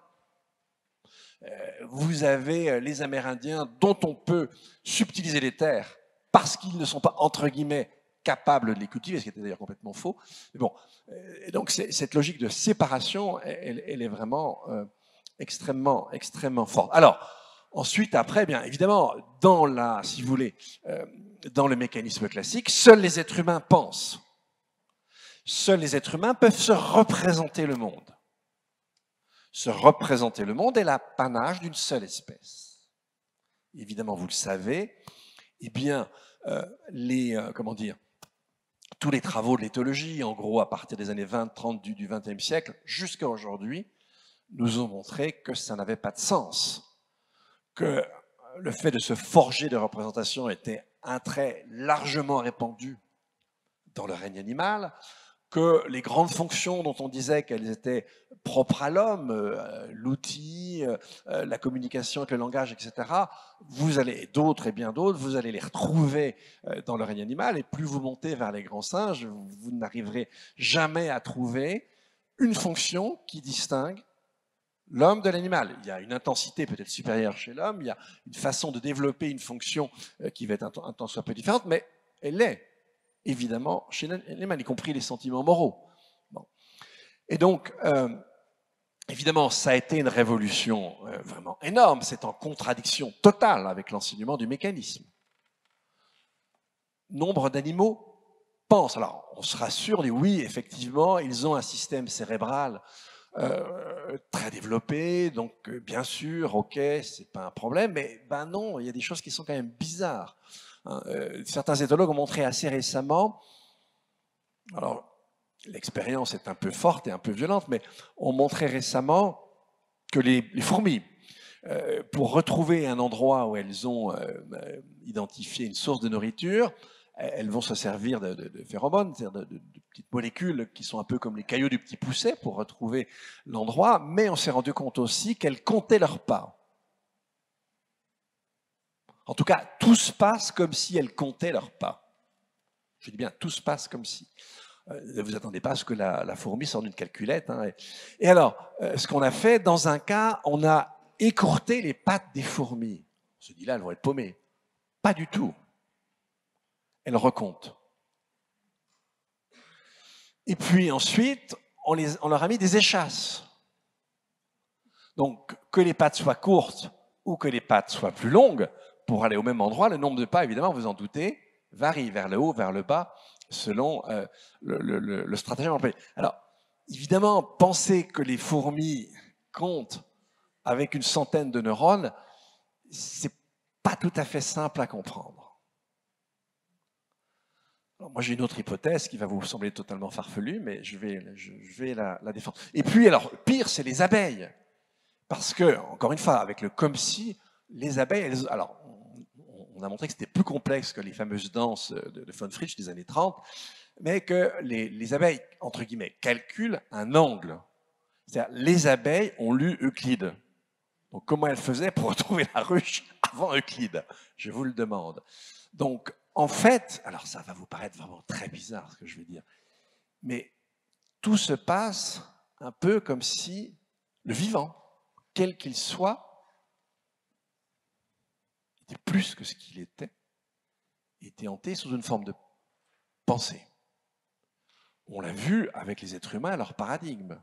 Vous avez les Amérindiens dont on peut subtiliser les terres parce qu'ils ne sont pas, entre guillemets, capables de les cultiver, ce qui était d'ailleurs complètement faux. Mais bon, donc cette logique de séparation, elle est vraiment extrêmement, extrêmement forte. Alors, ensuite, après, bien évidemment, dans la, si vous voulez, dans le mécanisme classique, seuls les êtres humains pensent. Seuls les êtres humains peuvent se représenter le monde. Se représenter le monde est l'apanage d'une seule espèce. Évidemment, vous le savez, eh bien, comment dire, tous les travaux de l'éthologie, en gros, à partir des années 20-30 du XXe siècle, jusqu'à aujourd'hui, nous ont montré que ça n'avait pas de sens, que le fait de se forger de représentation était un trait largement répandu dans le règne animal, que les grandes fonctions dont on disait qu'elles étaient propres à l'homme, l'outil, la communication avec le langage, etc., vous allez, d'autres et bien d'autres, vous allez les retrouver dans le règne animal, et plus vous montez vers les grands singes, vous n'arriverez jamais à trouver une fonction qui distingue l'homme de l'animal. Il y a une intensité peut-être supérieure chez l'homme, il y a une façon de développer une fonction qui va être un tant soit peu différente, mais elle est évidemment chez l'animal, y compris les sentiments moraux. Bon. Et donc, évidemment, ça a été une révolution vraiment énorme, c'est en contradiction totale avec l'enseignement du mécanisme. Nombre d'animaux pensent, alors on se rassure, on dit oui, effectivement, ils ont un système cérébral très développé, donc bien sûr, ok, c'est pas un problème, mais ben non, il y a des choses qui sont quand même bizarres. Certains éthologues ont montré assez récemment, alors l'expérience est un peu forte et un peu violente, mais ont montré récemment que les fourmis, pour retrouver un endroit où elles ont identifié une source de nourriture, elles vont se servir de phéromones, c'est-à-dire de petites molécules qui sont un peu comme les cailloux du petit pousset pour retrouver l'endroit, mais on s'est rendu compte aussi qu'elles comptaient leurs pas. En tout cas, tout se passe comme si elles comptaient leurs pas. Je dis bien, tout se passe comme si. Ne vous attendez pas à ce que la fourmi sorte d'une calculette. Hein. Et alors, ce qu'on a fait, dans un cas, on a écourté les pattes des fourmis. On se dit là, elles vont être paumées. Pas du tout. Elles recomptent. Et puis ensuite, on leur a mis des échasses. Donc, que les pattes soient courtes ou que les pattes soient plus longues, pour aller au même endroit, le nombre de pas, évidemment, vous en doutez, varie vers le haut, vers le bas, selon le stratagème employé. Alors, évidemment, penser que les fourmis comptent avec une centaine de neurones, c'est pas tout à fait simple à comprendre. Alors, moi, j'ai une autre hypothèse qui va vous sembler totalement farfelue, mais je vais la défendre. Et puis, alors, pire, c'est les abeilles. Parce que, encore une fois, avec le comme si, les abeilles, alors, on a montré que c'était plus complexe que les fameuses danses de von Fritsch des années 30, mais que les abeilles, entre guillemets, calculent un angle. C'est-à-dire, les abeilles ont lu Euclide. Donc, comment elles faisaient pour retrouver la ruche avant Euclide? Je vous le demande. Donc, en fait, alors ça va vous paraître vraiment très bizarre ce que je vais dire, mais tout se passe un peu comme si le vivant, quel qu'il soit, plus que ce qu'il était hanté sous une forme de pensée. On l'a vu avec les êtres humains, leur paradigme.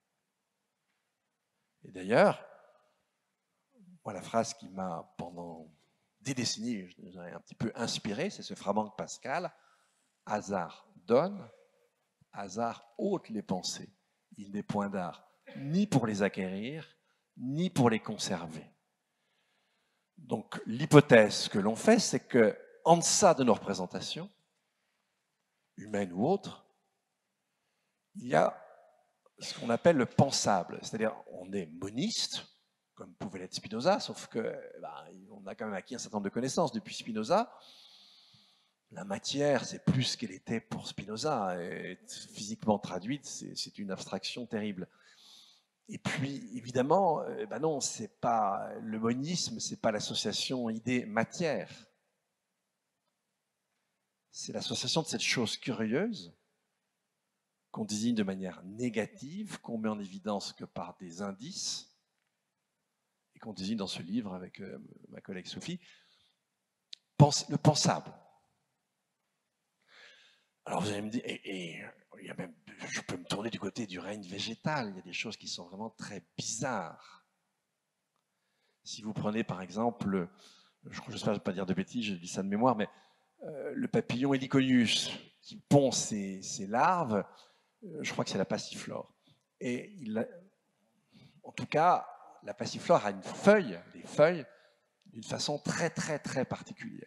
Et d'ailleurs, moi, la phrase qui m'a, pendant des décennies, je nous ai un petit peu inspiré, c'est ce fragment de Pascal: hasard donne, hasard ôte les pensées. Il n'est point d'art ni pour les acquérir, ni pour les conserver. Donc, l'hypothèse que l'on fait, c'est que, en deçà de nos représentations, humaines ou autres, il y a ce qu'on appelle le pensable. C'est-à-dire, on est moniste, comme pouvait l'être Spinoza, sauf que on a quand même acquis un certain nombre de connaissances depuis Spinoza. La matière, c'est plus ce qu'elle était pour Spinoza. Et physiquement traduite, c'est une abstraction terrible. Et puis, évidemment, non, c'est pas le monisme, c'est pas l'association idée-matière. C'est l'association de cette chose curieuse qu'on désigne de manière négative, qu'on met en évidence que par des indices, et qu'on désigne dans ce livre avec ma collègue Sophie, le pensable. Alors vous allez me dire, il y a même, je peux me tourner du côté du règne végétal, il y a des choses qui sont vraiment très bizarres. Si vous prenez par exemple, j'espère ne vais pas dire de bêtises, je dis ça de mémoire, mais le papillon Heliconius qui pond ses larves, je crois que c'est la passiflore. Et en tout cas, la passiflore a des feuilles, d'une façon très très très particulière.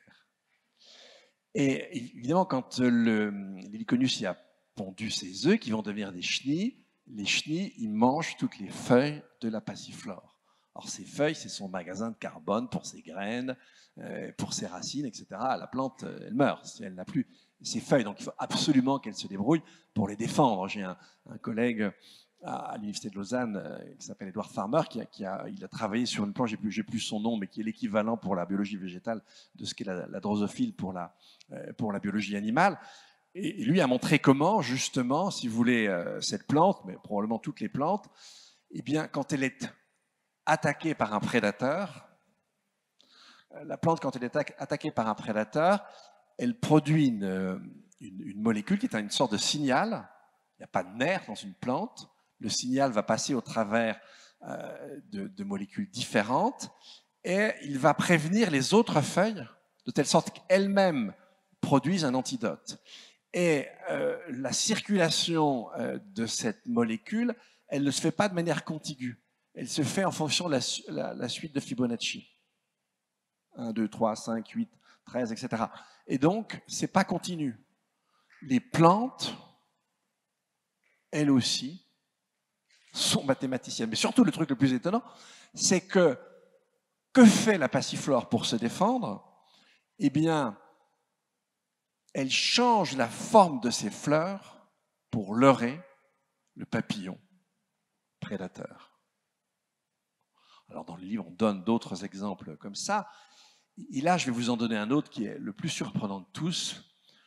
Et évidemment, quand l'Heliconius y a pondu ses œufs, qui vont devenir des chenilles, les chenilles, ils mangent toutes les feuilles de la passiflore. Alors ces feuilles, c'est son magasin de carbone pour ses graines, pour ses racines, etc. La plante, elle meurt si elle n'a plus ses feuilles. Donc il faut absolument qu'elle se débrouille pour les défendre. J'ai un collègue à l'Université de Lausanne qui s'appelle Edward Farmer, il a travaillé sur une plante, j'ai plus son nom, mais qui est l'équivalent pour la biologie végétale de ce qu'est la drosophile pour la biologie animale. Et lui a montré comment, justement, si vous voulez, cette plante, mais probablement toutes les plantes, eh bien, quand elle est attaquée par un prédateur, la plante, quand elle est attaquée par un prédateur, elle produit une molécule qui est une sorte de signal. Il n'y a pas de nerf dans une plante. Le signal va passer au travers de molécules différentes et il va prévenir les autres feuilles de telle sorte qu'elles-mêmes produisent un antidote. Et la circulation de cette molécule, elle ne se fait pas de manière contiguë. Elle se fait en fonction de la suite de Fibonacci. 1, 2, 3, 5, 8, 13, etc. Et donc, ce n'est pas continu. Les plantes, elles aussi, sont mathématiciennes. Mais surtout, le truc le plus étonnant, c'est que fait la passiflore pour se défendre? Eh bien, elle change la forme de ses fleurs pour leurrer le papillon prédateur. Alors, dans le livre, on donne d'autres exemples comme ça. Et là, je vais vous en donner un autre qui est le plus surprenant de tous.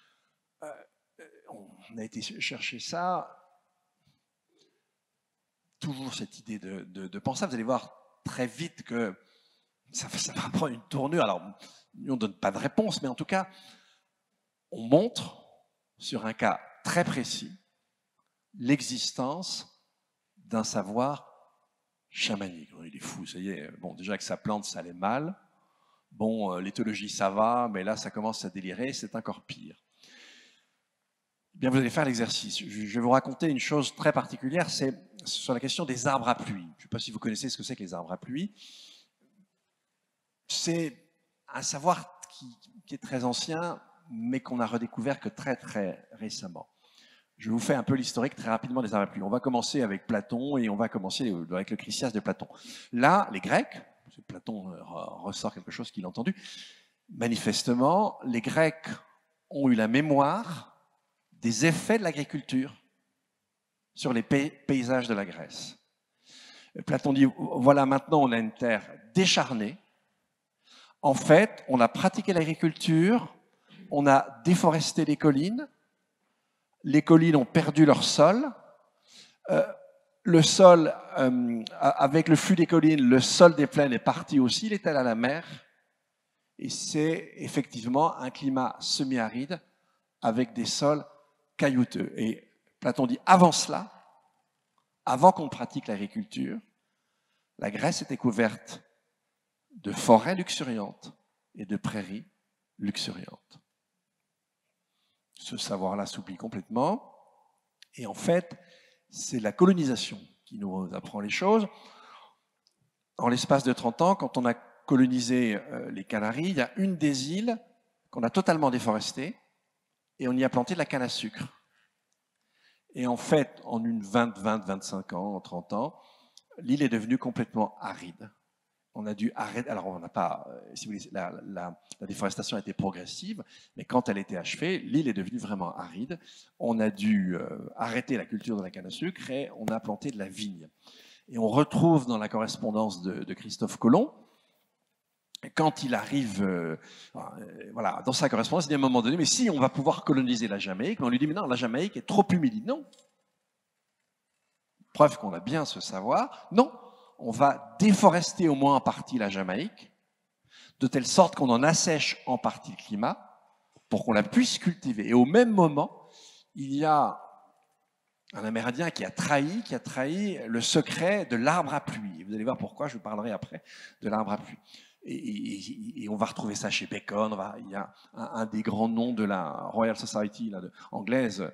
On a été chercher ça. Toujours cette idée de penser. Vous allez voir très vite que ça va prendre une tournure. Alors, on ne donne pas de réponse, mais en tout cas, on montre, sur un cas très précis, l'existence d'un savoir chamanique. Il est fou, ça y est. Bon, déjà que sa plante, ça allait mal. Bon, l'éthologie, ça va, mais là, ça commence à délirer, c'est encore pire. Bien, vous allez faire l'exercice. Je vais vous raconter une chose très particulière, c'est sur la question des arbres à pluie. Je ne sais pas si vous connaissez ce que c'est que les arbres à pluie. C'est un savoir qui est très ancien, mais qu'on a redécouvert que très, très récemment. Je vous fais un peu l'historique très rapidement des arbres à pluie. On va commencer avec Platon et on va commencer avec le Chrysias de Platon. Là, les Grecs, Platon ressort quelque chose qu'il a entendu, manifestement, les Grecs ont eu la mémoire des effets de l'agriculture sur les paysages de la Grèce. Platon dit, voilà, maintenant on a une terre décharnée. En fait, on a pratiqué l'agriculture, on a déforesté les collines ont perdu leur sol, le sol, avec le flux des collines, le sol des plaines est parti aussi, il est allé à la mer, Et c'est effectivement un climat semi-aride avec des sols caillouteux. Et Platon dit, avant cela, avant qu'on pratique l'agriculture, la Grèce était couverte de forêts luxuriantes et de prairies luxuriantes. Ce savoir-là s'oublie complètement. Et en fait, c'est la colonisation qui nous apprend les choses. En l'espace de 30 ans, quand on a colonisé les Canaries, il y a une des îles qu'on a totalement déforestée et on y a planté de la canne à sucre. Et en fait, en une 25 ans, en 30 ans, l'île est devenue complètement aride. On a dû arrêter, alors on n'a pas, si vous voulez, la déforestation a été progressive, mais quand elle était achevée, l'île est devenue vraiment aride. On a dû arrêter la culture de la canne à sucre et on a planté de la vigne. Et on retrouve dans la correspondance de Christophe Colomb, quand il arrive, voilà, dans sa correspondance, il dit à un moment donné, mais si on va pouvoir coloniser la Jamaïque, mais on lui dit, mais non, la Jamaïque est trop humide. Il dit, non. Preuve qu'on a bien ce savoir. Non, on va déforester au moins en partie la Jamaïque, de telle sorte qu'on en assèche en partie le climat, pour qu'on la puisse cultiver. Et au même moment, il y a un Amérindien qui a trahi le secret de l'arbre à pluie. Et vous allez voir pourquoi, je vous parlerai après de l'arbre à pluie. Et on va retrouver ça chez Bacon. Il y a un des grands noms de la Royal Society anglaise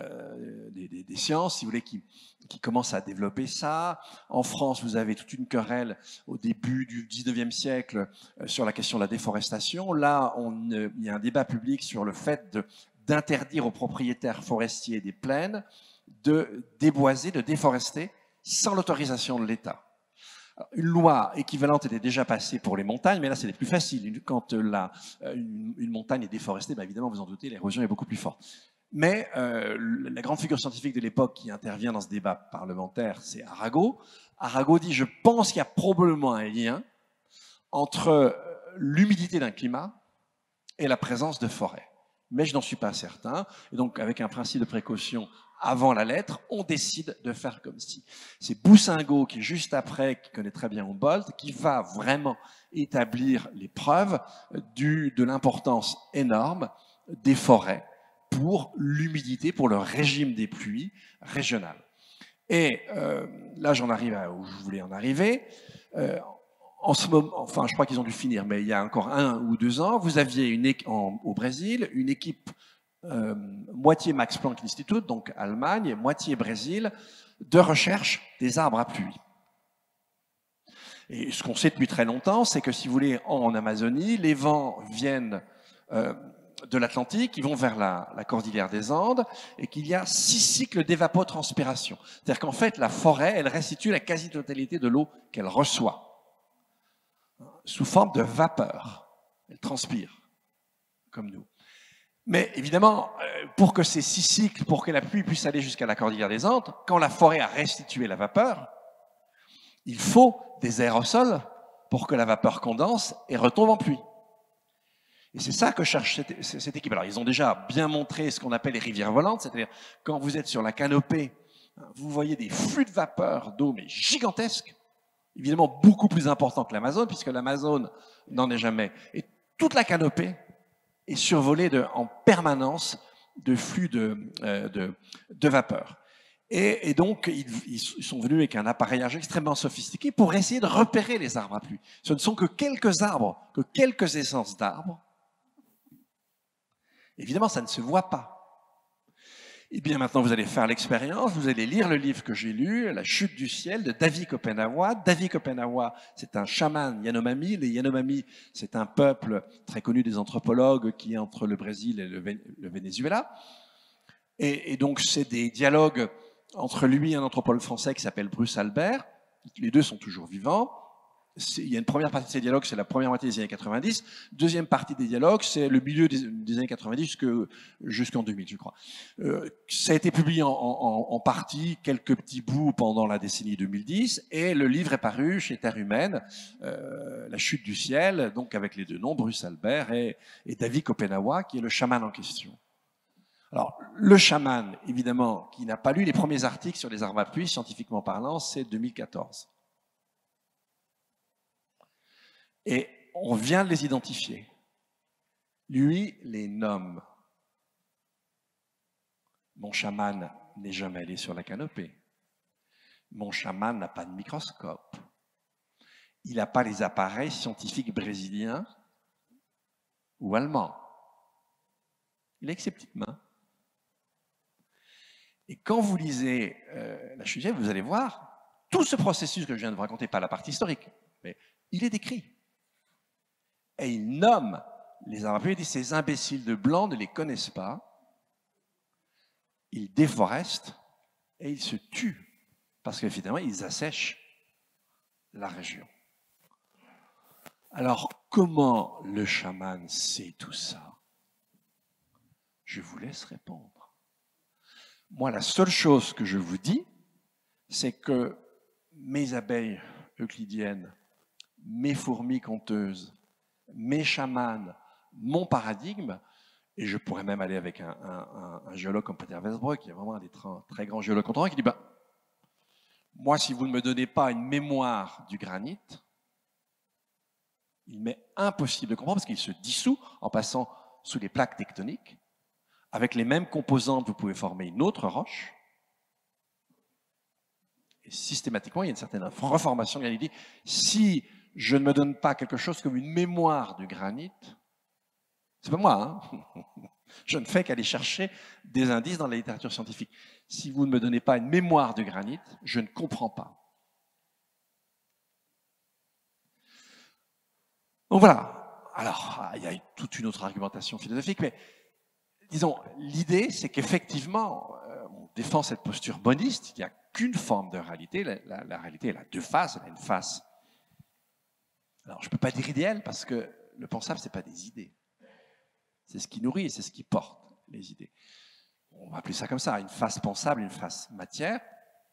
des sciences, si vous voulez, qui commence à développer ça. En France, vous avez toute une querelle au début du 19e siècle sur la question de la déforestation. Là, il y a un débat public sur le fait d'interdire aux propriétaires forestiers des plaines de déboiser, de déforester sans l'autorisation de l'État. Une loi équivalente était déjà passée pour les montagnes, mais là c'est plus facile. Quand une montagne est déforestée, ben évidemment, vous en doutez, l'érosion est beaucoup plus forte. Mais la grande figure scientifique de l'époque qui intervient dans ce débat parlementaire, c'est Arago. Arago dit, je pense qu'il y a probablement un lien entre l'humidité d'un climat et la présence de forêts. Mais je n'en suis pas certain. Et donc, avec un principe de précaution avant la lettre, on décide de faire comme si. C'est Boussingault, qui est juste après, qui connaît très bien Humboldt, qui va vraiment établir les preuves de l'importance énorme des forêts pour l'humidité, pour le régime des pluies régionales. Et là, j'en arrive à où je voulais en arriver. En ce moment, enfin, je crois qu'ils ont dû finir, mais il y a encore 1 ou 2 ans, vous aviez au Brésil une équipe moitié Max Planck Institute, donc Allemagne, moitié Brésil, de recherche des arbres à pluie. Et ce qu'on sait depuis très longtemps, c'est que si vous voulez, en Amazonie, les vents viennent de l'Atlantique, ils vont vers la cordillère des Andes, et qu'il y a 6 cycles d'évapotranspiration. C'est-à-dire qu'en fait, la forêt, elle restitue la quasi-totalité de l'eau qu'elle reçoit, sous forme de vapeur. Elle transpire, comme nous. Mais évidemment, pour que ces 6 cycles, pour que la pluie puisse aller jusqu'à la cordillère des Andes, quand la forêt a restitué la vapeur, il faut des aérosols pour que la vapeur condense et retombe en pluie. Et c'est ça que cherche cette équipe. Alors, ils ont déjà bien montré ce qu'on appelle les rivières volantes, c'est-à-dire quand vous êtes sur la canopée, vous voyez des flux de vapeur d'eau, mais gigantesques, évidemment beaucoup plus importants que l'Amazone, puisque l'Amazone n'en est jamais. Et toute la canopée est survolée en permanence de flux de vapeur. Et donc, ils sont venus avec un appareillage extrêmement sophistiqué pour essayer de repérer les arbres à pluie. Ce ne sont que quelques arbres, que quelques essences d'arbres. Évidemment, ça ne se voit pas. Et bien maintenant, vous allez faire l'expérience, vous allez lire le livre que j'ai lu, La chute du ciel, de David Kopenawa. David Kopenawa, c'est un chaman Yanomami. Les Yanomami, c'est un peuple très connu des anthropologues qui est entre le Brésil et le Venezuela. Et donc, c'est des dialogues entre lui et un anthropologue français qui s'appelle Bruce Albert. Les deux sont toujours vivants. Il y a une première partie de ces dialogues, c'est la première moitié des années 90. Deuxième partie des dialogues, c'est le milieu des années 90 jusqu'en 2000, je crois. Ça a été publié en partie, quelques petits bouts pendant la décennie 2010, et le livre est paru chez Terre Humaine, La chute du ciel, donc avec les deux noms, Bruce Albert et David Kopenawa, qui est le chaman en question. Alors, le chaman, évidemment, qui n'a pas lu les premiers articles sur les arbres à pluie, scientifiquement parlant, c'est 2014. Et on vient de les identifier. Lui les nomme. Mon chaman n'est jamais allé sur la canopée. Mon chaman n'a pas de microscope. Il n'a pas les appareils scientifiques brésiliens ou allemands. Il a que ses petites mains. Et quand vous lisez la Chute, vous allez voir tout ce processus que je viens de vous raconter, pas la partie historique, mais il est décrit. Et il nomme les Arabes. Il dit ces imbéciles de blancs ne les connaissent pas. Ils déforestent et ils se tuent parce que finalement ils assèchent la région. Alors comment le chaman sait tout ça? Je vous laisse répondre. Moi, la seule chose que je vous dis, c'est que mes abeilles euclidiennes, mes fourmis conteuses, mes chamans, mon paradigme, et je pourrais même aller avec un géologue comme Peter Westbroek, qui est vraiment un des très grands géologues contemporains, qui dit moi, si vous ne me donnez pas une mémoire du granit, il m'est impossible de comprendre parce qu'il se dissout en passant sous les plaques tectoniques. Avec les mêmes composantes, vous pouvez former une autre roche. Et systématiquement, il y a une certaine reformation. Il dit, si je ne me donne pas quelque chose comme une mémoire du granit, c'est pas moi, hein. Je ne fais qu'aller chercher des indices dans la littérature scientifique. Si vous ne me donnez pas une mémoire du granit, je ne comprends pas. Donc voilà. Alors, il y a toute une autre argumentation philosophique, mais disons, l'idée, c'est qu'effectivement, on défend cette posture moniste, il n'y a qu'une forme de réalité. La réalité, elle a deux faces, elle a une face. Alors, je ne peux pas dire idéal, parce que le pensable, ce n'est pas des idées. C'est ce qui nourrit et c'est ce qui porte les idées. On va appeler ça comme ça, une face pensable, une face matière.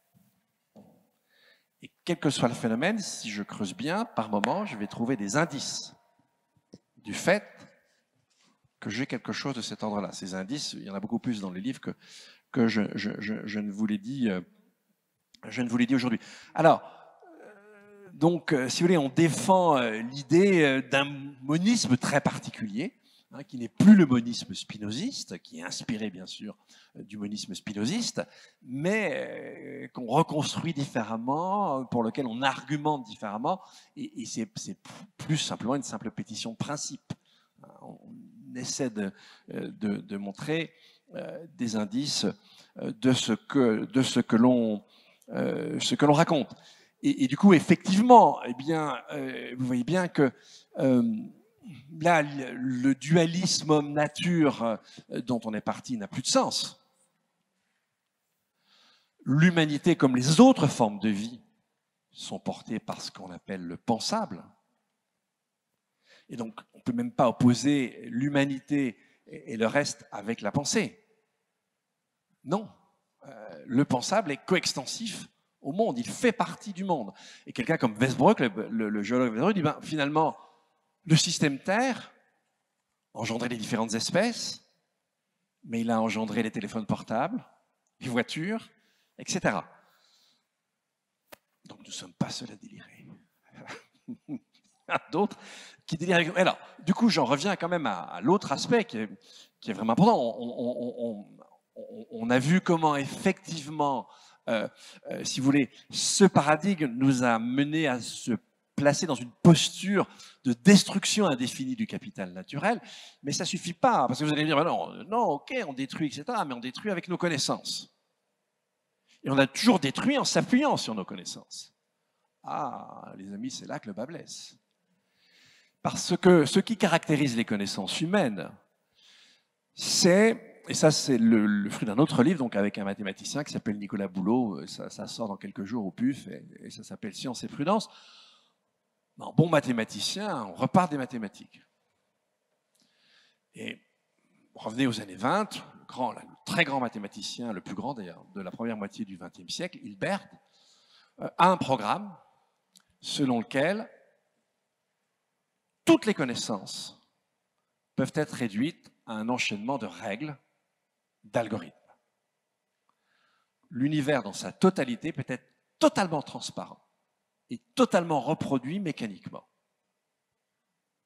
Et quel que soit le phénomène, si je creuse bien, par moment, je vais trouver des indices du fait que j'ai quelque chose de cet ordre-là. Ces indices, il y en a beaucoup plus dans les livres que je ne vous l'ai dit, aujourd'hui. Alors, donc, si vous voulez, on défend l'idée d'un monisme très particulier, hein, qui n'est plus le monisme spinoziste, qui est inspiré bien sûr du monisme spinoziste, mais qu'on reconstruit différemment, pour lequel on argumente différemment, et c'est plus simplement une simple pétition de principe. On essaie de montrer des indices de ce que l'on raconte. Et du coup, effectivement, eh bien, vous voyez bien que là, le dualisme homme-nature dont on est parti n'a plus de sens. L'humanité, comme les autres formes de vie, sont portées par ce qu'on appelle le pensable. Et donc, on ne peut même pas opposer l'humanité et le reste avec la pensée. Non, le pensable est coextensif au monde, il fait partie du monde. Et quelqu'un comme Westbroek, le géologue Westbroek, dit finalement, le système Terre a engendré les différentes espèces, mais il a engendré les téléphones portables, les voitures, etc. Donc nous ne sommes pas seuls à délirer. Il y a d'autres qui délirent. Alors, du coup, j'en reviens quand même à l'autre aspect qui est vraiment important. On a vu comment effectivement, si vous voulez, ce paradigme nous a mené à se placer dans une posture de destruction indéfinie du capital naturel, mais ça ne suffit pas, parce que vous allez me dire, non, ok, on détruit, etc., mais on détruit avec nos connaissances. Et on a toujours détruit en s'appuyant sur nos connaissances. Ah, les amis, c'est là que le bât blesse. Parce que ce qui caractérise les connaissances humaines, c'est, et ça c'est le fruit d'un autre livre, donc avec un mathématicien qui s'appelle Nicolas Boulot, ça sort dans quelques jours au PUF, et ça s'appelle Science et Prudence. Un bon mathématicien, on repart des mathématiques. Et revenez aux années 20, le très grand mathématicien, le plus grand d'ailleurs, de la première moitié du XXe siècle, Hilbert, a un programme selon lequel toutes les connaissances peuvent être réduites à un enchaînement de règles, d'algorithmes. L'univers dans sa totalité peut être totalement transparent et totalement reproduit mécaniquement.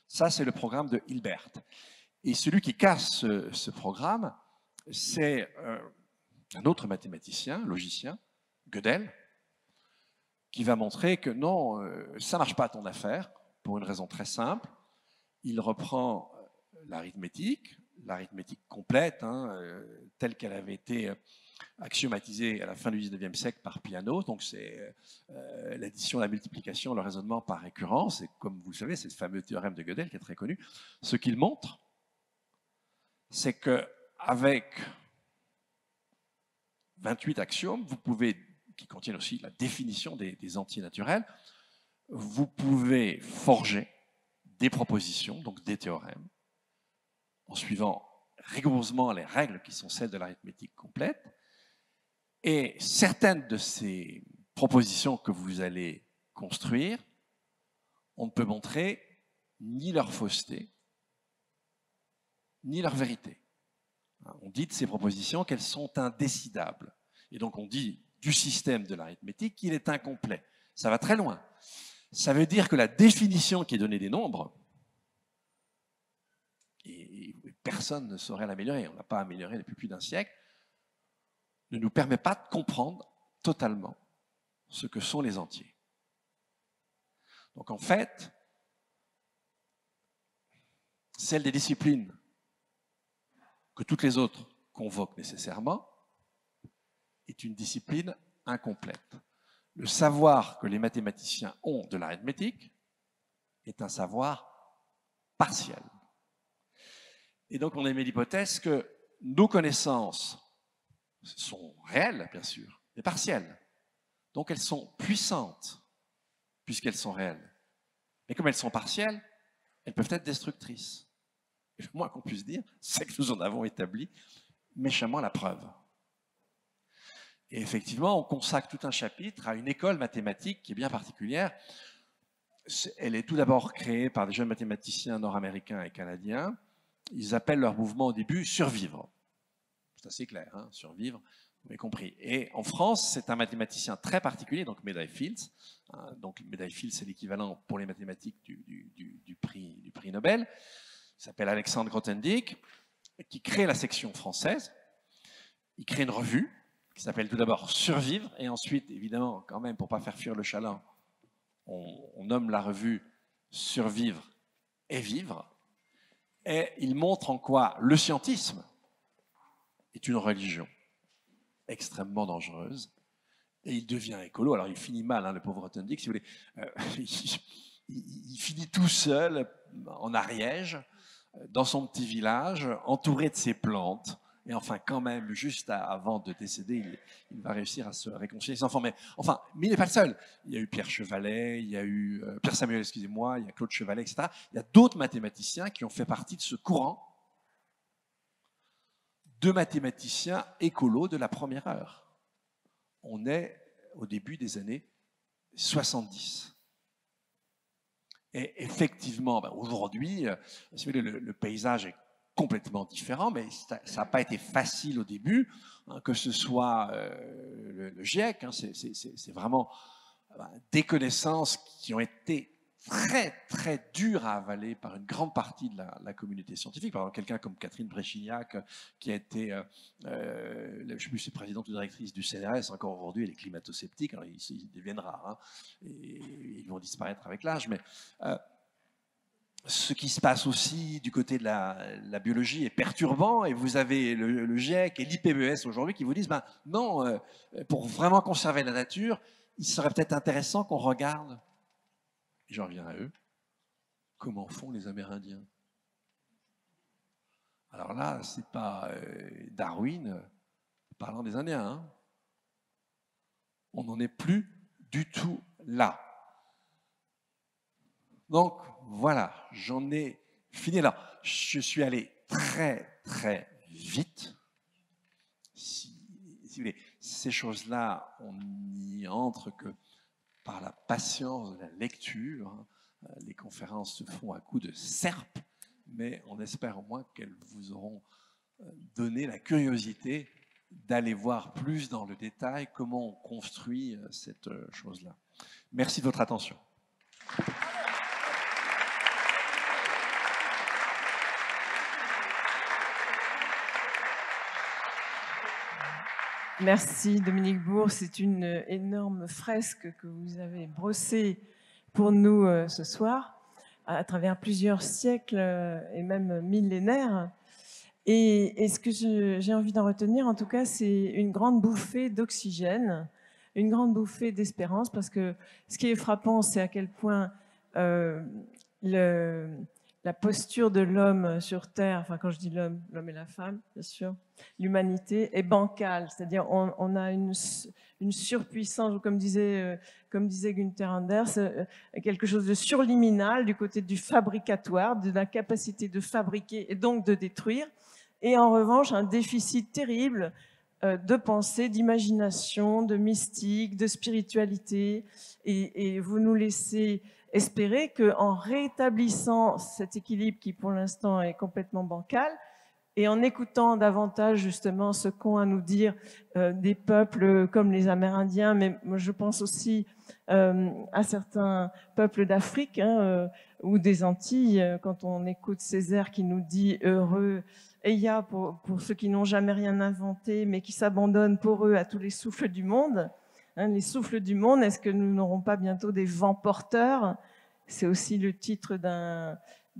Ça, c'est le programme de Hilbert. Et celui qui casse ce programme, c'est un autre mathématicien, logicien, Gödel, qui va montrer que non, ça ne marche pas ton affaire, pour une raison très simple. Il reprend l'arithmétique complète, telle qu'elle avait été axiomatisée à la fin du 19e siècle par Peano. Donc c'est l'addition, la multiplication, le raisonnement par récurrence. Et comme vous le savez, c'est le fameux théorème de Gödel qui est très connu. Ce qu'il montre, c'est qu'avec 28 axiomes, vous pouvez, qui contiennent aussi la définition des entiers naturels, vous pouvez forger des propositions, donc des théorèmes, en suivant rigoureusement les règles qui sont celles de l'arithmétique complète. Et certaines de ces propositions que vous allez construire, on ne peut montrer ni leur fausseté, ni leur vérité. On dit de ces propositions qu'elles sont indécidables. Et donc on dit du système de l'arithmétique qu'il est incomplet. Ça va très loin. Ça veut dire que la définition qui est donnée des nombres, et personne ne saurait l'améliorer, on ne l'a pas amélioré depuis plus d'un siècle, ne nous permet pas de comprendre totalement ce que sont les entiers. Donc en fait, celle des disciplines que toutes les autres convoquent nécessairement est une discipline incomplète. Le savoir que les mathématiciens ont de l'arithmétique est un savoir partiel. Et donc on émet l'hypothèse que nos connaissances sont réelles, bien sûr, mais partielles. Donc elles sont puissantes, puisqu'elles sont réelles. Mais comme elles sont partielles, elles peuvent être destructrices. Et le moins qu'on puisse dire, c'est que nous en avons établi méchamment la preuve. Et effectivement, on consacre tout un chapitre à une école mathématique qui est bien particulière. Elle est tout d'abord créée par des jeunes mathématiciens nord-américains et canadiens. Ils appellent leur mouvement au début « Survivre ». C'est assez clair, hein, survivre, vous avez compris. Et en France, c'est un mathématicien très particulier, donc Médaille Fields. Donc Médaille Fields, c'est l'équivalent pour les mathématiques du prix Nobel. Il s'appelle Alexandre Grothendieck, qui crée la section française. Il crée une revue qui s'appelle tout d'abord Survivre, et ensuite, évidemment, quand même, pour ne pas faire fuir le chaland, on nomme la revue Survivre et Vivre. Et il montre en quoi le scientisme est une religion extrêmement dangereuse, et il devient écolo. Alors il finit mal, hein, le pauvre Grothendieck, si vous voulez. Il finit tout seul en Ariège, dans son petit village, entouré de ses plantes. Et enfin, quand même, juste avant de décéder, il va réussir à se réconcilier avec ses enfants. Mais il n'est pas le seul. Il y a eu Pierre Chevalet, il y a eu Pierre Samuel, excusez-moi, il y a Claude Chevalet, etc. Il y a d'autres mathématiciens qui ont fait partie de ce courant de mathématiciens écolos de la première heure. On est au début des années 70. Et effectivement, aujourd'hui, le paysage est complètement différent, mais ça n'a pas été facile au début, hein, que ce soit le GIEC, hein, c'est vraiment des connaissances qui ont été très, très dures à avaler par une grande partie de la communauté scientifique. Par exemple, quelqu'un comme Catherine Bréchignac, qui a été, je ne sais plus si présidente ou directrice du CNRS, encore aujourd'hui, elle est climato-sceptique, alors ils deviennent rares, hein, et ils vont disparaître avec l'âge, mais ce qui se passe aussi du côté de la biologie est perturbant, et vous avez le GIEC et l'IPBES aujourd'hui qui vous disent non, pour vraiment conserver la nature, il serait peut-être intéressant qu'on regarde, et j'en reviens à eux, comment font les Amérindiens. Alors là, c'est pas Darwin parlant des Indiens, hein. On n'en est plus du tout là. Donc voilà, j'en ai fini. Alors, je suis allé très très vite. Si vous voulez, ces choses-là, on n'y entre que par la patience de la lecture. Les conférences se font à coups de serpe, mais on espère au moins qu'elles vous auront donné la curiosité d'aller voir plus dans le détail comment on construit cette chose-là. Merci de votre attention. Merci Dominique Bourg, c'est une énorme fresque que vous avez brossée pour nous ce soir, à travers plusieurs siècles et même millénaires. Et ce que j'ai envie d'en retenir, en tout cas, c'est une grande bouffée d'oxygène, une grande bouffée d'espérance, parce que ce qui est frappant, c'est à quel point euh, la posture de l'homme sur Terre, enfin quand je dis l'homme, l'homme et la femme, bien sûr, l'humanité est bancale, c'est-à-dire on a une surpuissance, comme disait Günther Anders, quelque chose de surliminal du côté du fabricatoire, de la capacité de fabriquer et donc de détruire, et en revanche un déficit terrible de pensée, d'imagination, de mystique, de spiritualité, et vous nous laissez espérer qu'en rétablissant cet équilibre qui pour l'instant est complètement bancal, et en écoutant davantage justement ce qu'ont à nous dire des peuples comme les Amérindiens, mais je pense aussi à certains peuples d'Afrique ou des Antilles, quand on écoute Césaire qui nous dit heureux, Eya pour ceux qui n'ont jamais rien inventé, mais qui s'abandonnent pour eux à tous les souffles du monde. Les souffles du monde, est-ce que nous n'aurons pas bientôt des vents porteurs? C'est aussi le titre d'un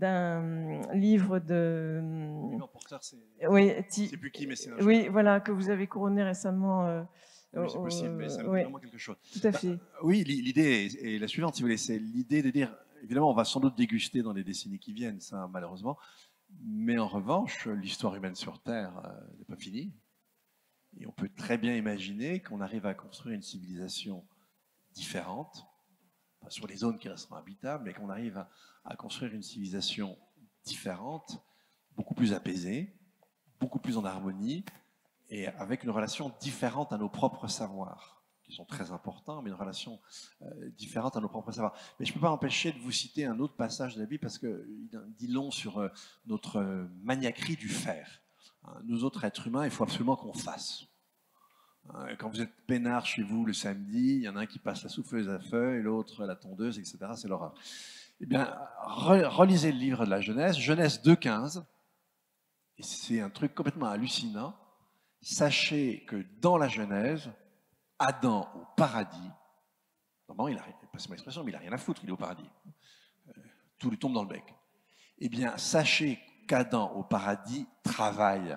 livre de... Les vents porteurs, c'est oui, plus qui, mais c'est un oui, voilà, que vous avez couronné récemment. oui, c'est possible, mais ça me dit vraiment quelque chose. Tout à fait. Oui, l'idée est la suivante, si vous voulez, c'est l'idée de dire, évidemment, on va sans doute déguster dans les décennies qui viennent, ça, malheureusement, mais en revanche, l'histoire humaine sur Terre n'est pas finie. Et on peut très bien imaginer qu'on arrive à construire une civilisation différente, pas sur les zones qui resteront habitables, mais qu'on arrive à construire une civilisation différente, beaucoup plus apaisée, beaucoup plus en harmonie, et avec une relation différente à nos propres savoirs, qui sont très importants, mais une relation différente à nos propres savoirs. Mais je ne peux pas empêcher de vous citer un autre passage de la Bible, parce qu'il dit long sur notre maniaquerie du faire. Nous autres êtres humains, il faut absolument qu'on fasse. Quand vous êtes peinard chez vous le samedi, il y en a un qui passe la souffleuse à feuilles, l'autre la tondeuse, etc. C'est l'horreur. Eh bien, relisez le livre de la Genèse, Genèse 2,15, et c'est un truc complètement hallucinant. Sachez que dans la Genèse, Adam au paradis, normalement, il a, passez-moi l'expression, mais il n'a rien à foutre, il est au paradis. Tout lui tombe dans le bec. Eh bien, sachez qu'Adam au paradis travaille.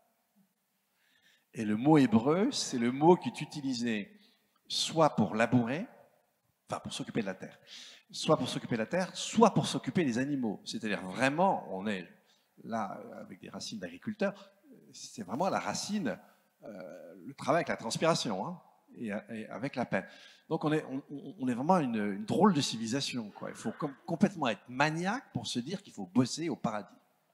Et le mot hébreu, c'est le mot qui est utilisé soit pour labourer, enfin pour s'occuper de la terre, soit pour s'occuper de la terre, soit pour s'occuper des animaux. C'est-à-dire vraiment, on est là avec des racines d'agriculteurs, c'est vraiment la racine, le travail avec la transpiration hein, et avec la peine. Donc on est vraiment une drôle de civilisation, quoi. Il faut complètement être maniaque pour se dire qu'il faut bosser au paradis.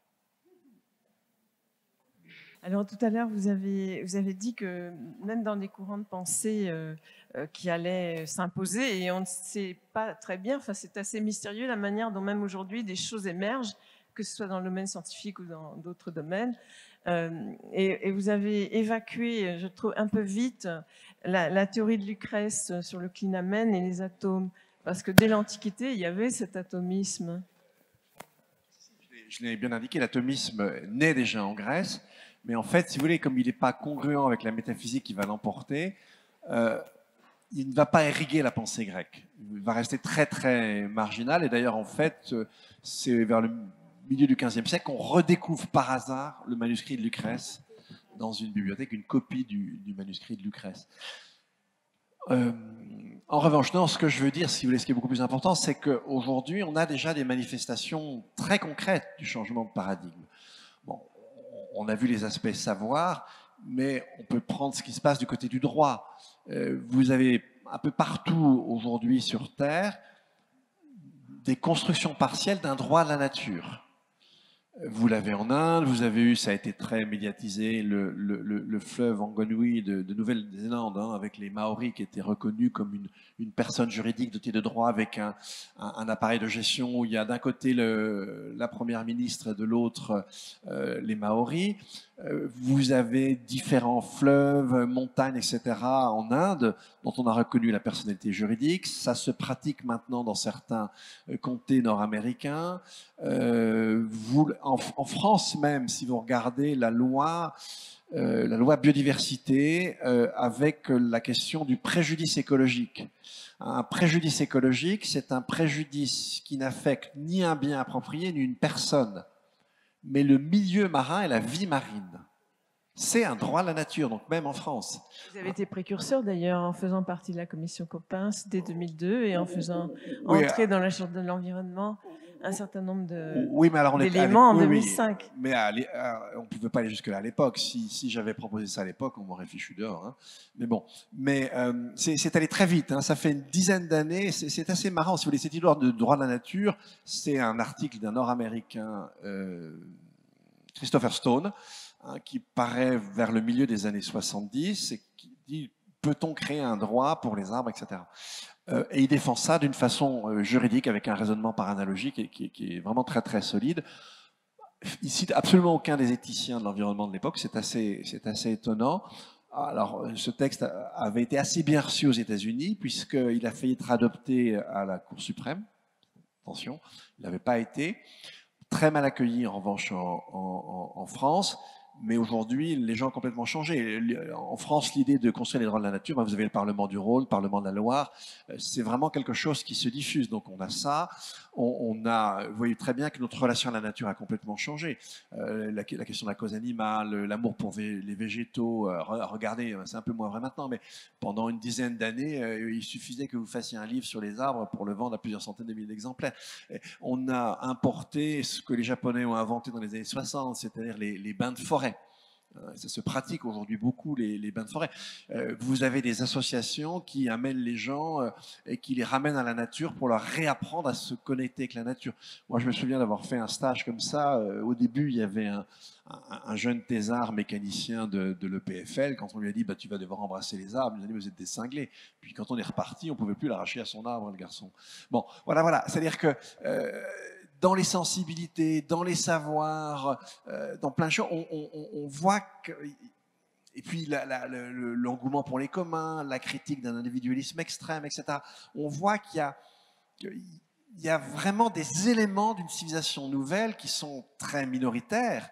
Alors tout à l'heure, vous avez dit que même dans des courants de pensée qui allaient s'imposer, et on ne sait pas très bien, enfin, c'est assez mystérieux la manière dont même aujourd'hui des choses émergent, que ce soit dans le domaine scientifique ou dans d'autres domaines. Et vous avez évacué, je trouve, un peu vite la théorie de Lucrèce sur le clinamen et les atomes, parce que dès l'Antiquité, il y avait cet atomisme. Je l'ai bien indiqué, l'atomisme naît déjà en Grèce. Mais en fait, si vous voulez, comme il n'est pas congruent avec la métaphysique qui va l'emporter, il ne va pas irriguer la pensée grecque. Il va rester très, très marginal. Et d'ailleurs, en fait, c'est vers le milieu du XVe siècle qu'on redécouvre par hasard le manuscrit de Lucrèce dans une bibliothèque, une copie du manuscrit de Lucrèce. En revanche, non, ce que je veux dire, si vous voulez, ce qui est beaucoup plus important, c'est qu'aujourd'hui, on a déjà des manifestations très concrètes du changement de paradigme. Bon, on a vu les aspects savoir, mais on peut prendre ce qui se passe du côté du droit. Vous avez un peu partout aujourd'hui sur Terre des constructions partielles d'un droit de la nature. Vous l'avez en Inde, vous avez eu, ça a été très médiatisé, le fleuve Angonui de Nouvelle-Zélande, hein, avec les Maoris qui étaient reconnus comme une personne juridique dotée de droit avec un appareil de gestion où il y a d'un côté la première ministre et de l'autre les Maoris. Vous avez différents fleuves, montagnes, etc. en Inde dont on a reconnu la personnalité juridique. Ça se pratique maintenant dans certains comtés nord-américains. En France même, si vous regardez la loi la loi biodiversité avec la question du préjudice écologique. Un préjudice écologique, c'est un préjudice qui n'affecte ni un bien approprié ni une personne, mais le milieu marin et la vie marine. C'est un droit à la nature, donc même en France. Vous avez été précurseur d'ailleurs en faisant partie de la commission Coppens dès 2002 et en faisant entrer dans la Charte de l'environnement un certain nombre d'éléments en 2005. Oui, mais on ne pouvait pas aller jusque-là à l'époque. Si j'avais proposé ça à l'époque, on m'aurait fichu dehors. Hein. Mais bon, c'est allé très vite. Hein. Ça fait une dizaine d'années. C'est assez marrant. Si vous voulez, cette histoire de droit de la nature, c'est un article d'un Nord-Américain, Christopher Stone, qui paraît vers le milieu des années 70 et qui dit « Peut-on créer un droit pour les arbres, etc. » Et il défend ça d'une façon juridique avec un raisonnement par analogie qui est vraiment très très solide. Il cite absolument aucun des éthiciens de l'environnement de l'époque, c'est assez étonnant. Alors, ce texte avait été assez bien reçu aux États-Unis puisqu'il a failli être adopté à la Cour suprême. Attention, il n'avait pas été. Très mal accueilli en revanche en France. Mais aujourd'hui, les gens ont complètement changé. En France, l'idée de construire les droits de la nature, vous avez le Parlement du Rhône, le Parlement de la Loire, c'est vraiment quelque chose qui se diffuse. Donc on a ça, vous voyez très bien que notre relation à la nature a complètement changé. La question de la cause animale, l'amour pour les végétaux, regardez, c'est un peu moins vrai maintenant, mais pendant une dizaine d'années, il suffisait que vous fassiez un livre sur les arbres pour le vendre à plusieurs centaines de milliers d'exemplaires. On a importé ce que les Japonais ont inventé dans les années 60, c'est-à-dire les bains de forêt. Ça se pratique aujourd'hui beaucoup, les bains de forêt. Vous avez des associations qui amènent les gens et qui les ramènent à la nature pour leur réapprendre à se connecter avec la nature. Moi, je me souviens d'avoir fait un stage comme ça. Au début, il y avait un jeune thésard mécanicien de l'EPFL. Quand on lui a dit tu vas devoir embrasser les arbres, il nous a dit vous êtes des cinglés. Puis quand on est reparti, on ne pouvait plus l'arracher à son arbre, le garçon. Bon, voilà. C'est-à-dire que dans les sensibilités, dans les savoirs, dans plein de choses, on voit que... Et puis l'engouement pour les communs, la critique d'un individualisme extrême, etc. On voit qu'il y a vraiment des éléments d'une civilisation nouvelle qui sont très minoritaires.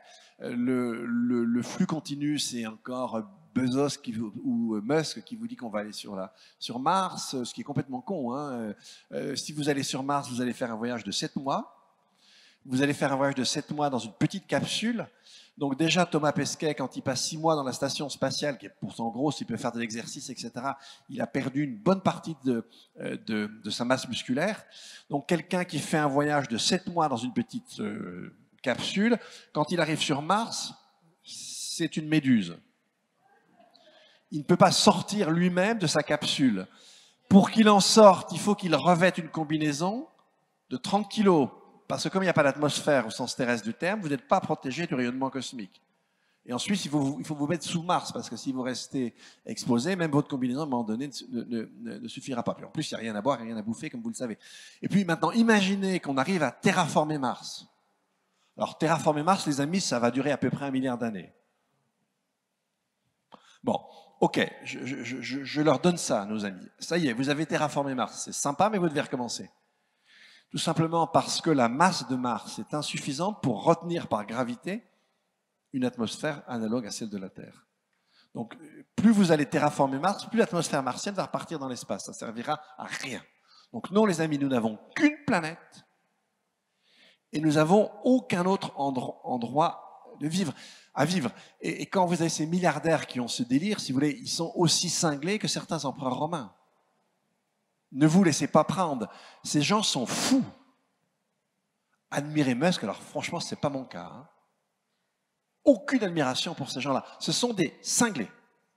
Le flux continu, c'est encore Bezos ou Musk qui vous dit qu'on va aller sur Mars, ce qui est complètement con. Hein. Si vous allez sur Mars, vous allez faire un voyage de 7 mois. Vous allez faire un voyage de 7 mois dans une petite capsule. Donc déjà, Thomas Pesquet, quand il passe 6 mois dans la station spatiale, qui est pourtant grosse, il peut faire de l'exercice, etc., il a perdu une bonne partie de sa masse musculaire. Donc quelqu'un qui fait un voyage de 7 mois dans une petite capsule, quand il arrive sur Mars, c'est une méduse. Il ne peut pas sortir lui-même de sa capsule. Pour qu'il en sorte, il faut qu'il revête une combinaison de 30 kilos. Parce que comme il n'y a pas d'atmosphère au sens terrestre du terme, vous n'êtes pas protégé du rayonnement cosmique. Et ensuite, il faut vous mettre sous Mars, parce que si vous restez exposé, même votre combinaison, à un moment donné, ne suffira pas. Puis en plus, il n'y a rien à boire, rien à bouffer, comme vous le savez. Et puis maintenant, imaginez qu'on arrive à terraformer Mars. Alors, terraformer Mars, les amis, ça va durer à peu près 1 milliard d'années. Bon, ok, je leur donne ça, nos amis. Ça y est, vous avez terraformé Mars. C'est sympa, mais vous devez recommencer. Tout simplement parce que la masse de Mars est insuffisante pour retenir par gravité une atmosphère analogue à celle de la Terre. Donc, plus vous allez terraformer Mars, plus l'atmosphère martienne va repartir dans l'espace. Ça ne servira à rien. Donc non, les amis, nous n'avons qu'une planète et nous n'avons aucun autre endroit à vivre. Et quand vous avez ces milliardaires qui ont ce délire, si vous voulez, ils sont aussi cinglés que certains empereurs romains. Ne vous laissez pas prendre. Ces gens sont fous. Admirez Musk, alors franchement, ce n'est pas mon cas. Hein. Aucune admiration pour ces gens-là. Ce sont des cinglés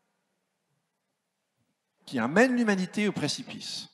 qui amènent l'humanité au précipice.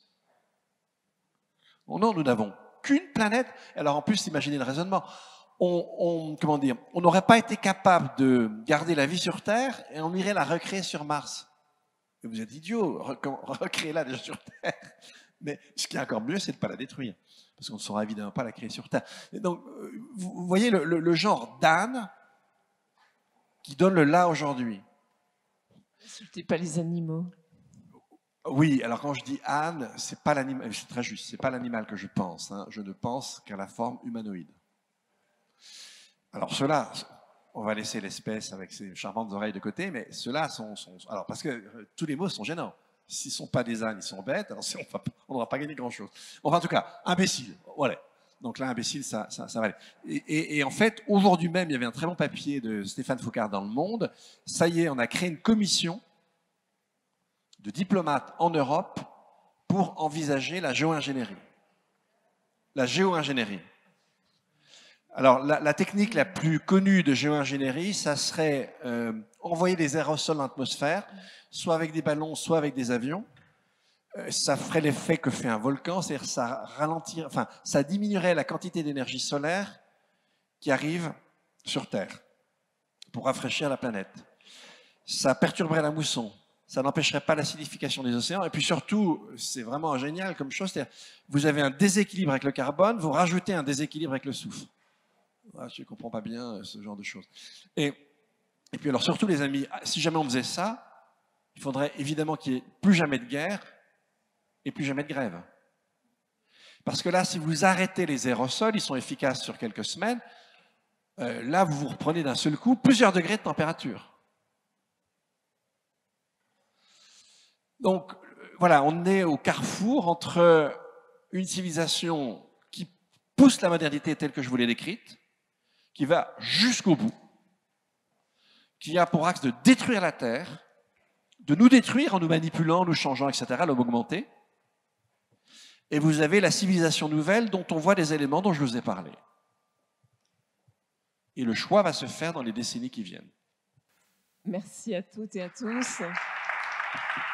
Non, nous n'avons qu'une planète. Alors en plus, imaginez le raisonnement. On n'aurait pas été capable de garder la vie sur Terre et on irait la recréer sur Mars. Et vous êtes idiot, recréer-la déjà sur Terre. Mais ce qui est encore mieux, c'est de ne pas la détruire. Parce qu'on ne saura évidemment pas la créer sur Terre. Et donc, vous voyez le genre d'âne qui donne le là aujourd'hui. N'insultez pas les animaux. Oui, alors quand je dis âne, c'est pas l'animal, c'est très juste, c'est pas l'animal que je pense. Hein. Je ne pense qu'à la forme humanoïde. Alors cela, on va laisser l'espèce avec ses charmantes oreilles de côté, mais ceux-là sont... Alors, parce que tous les mots sont gênants. S'ils ne sont pas des ânes, ils sont bêtes, alors on n'aura pas gagné grand-chose. Enfin, en tout cas, imbécile, voilà. Donc là, imbécile, ça va aller. Et en fait, aujourd'hui même, il y avait un très bon papier de Stéphane Foucard dans Le Monde. Ça y est, on a créé une commission de diplomates en Europe pour envisager la géo-ingénierie. La géo-ingénierie. Alors, la technique la plus connue de géo-ingénierie, ça serait envoyer des aérosols dans l'atmosphère, soit avec des ballons, soit avec des avions. Ça ferait l'effet que fait un volcan, c'est-à-dire ça diminuerait la quantité d'énergie solaire qui arrive sur Terre pour rafraîchir la planète. Ça perturberait la mousson, ça n'empêcherait pas l'acidification des océans, et puis surtout, c'est vraiment génial comme chose, c'est-à-dire vous avez un déséquilibre avec le carbone, vous rajoutez un déséquilibre avec le soufre. Ah, je ne comprends pas bien ce genre de choses. Et puis alors surtout les amis, si jamais on faisait ça, il faudrait évidemment qu'il n'y ait plus jamais de guerre, et plus jamais de grève. Parce que là, si vous arrêtez les aérosols, ils sont efficaces sur quelques semaines, là, vous vous reprenez d'un seul coup plusieurs degrés de température. Donc, voilà, on est au carrefour entre une civilisation qui pousse la modernité telle que je vous l'ai décrite, qui va jusqu'au bout, qui a pour axe de détruire la Terre, de nous détruire en nous manipulant, nous changeant, etc., l'homme augmenté. Et vous avez la civilisation nouvelle dont on voit des éléments dont je vous ai parlé. Et le choix va se faire dans les décennies qui viennent. Merci à toutes et à tous.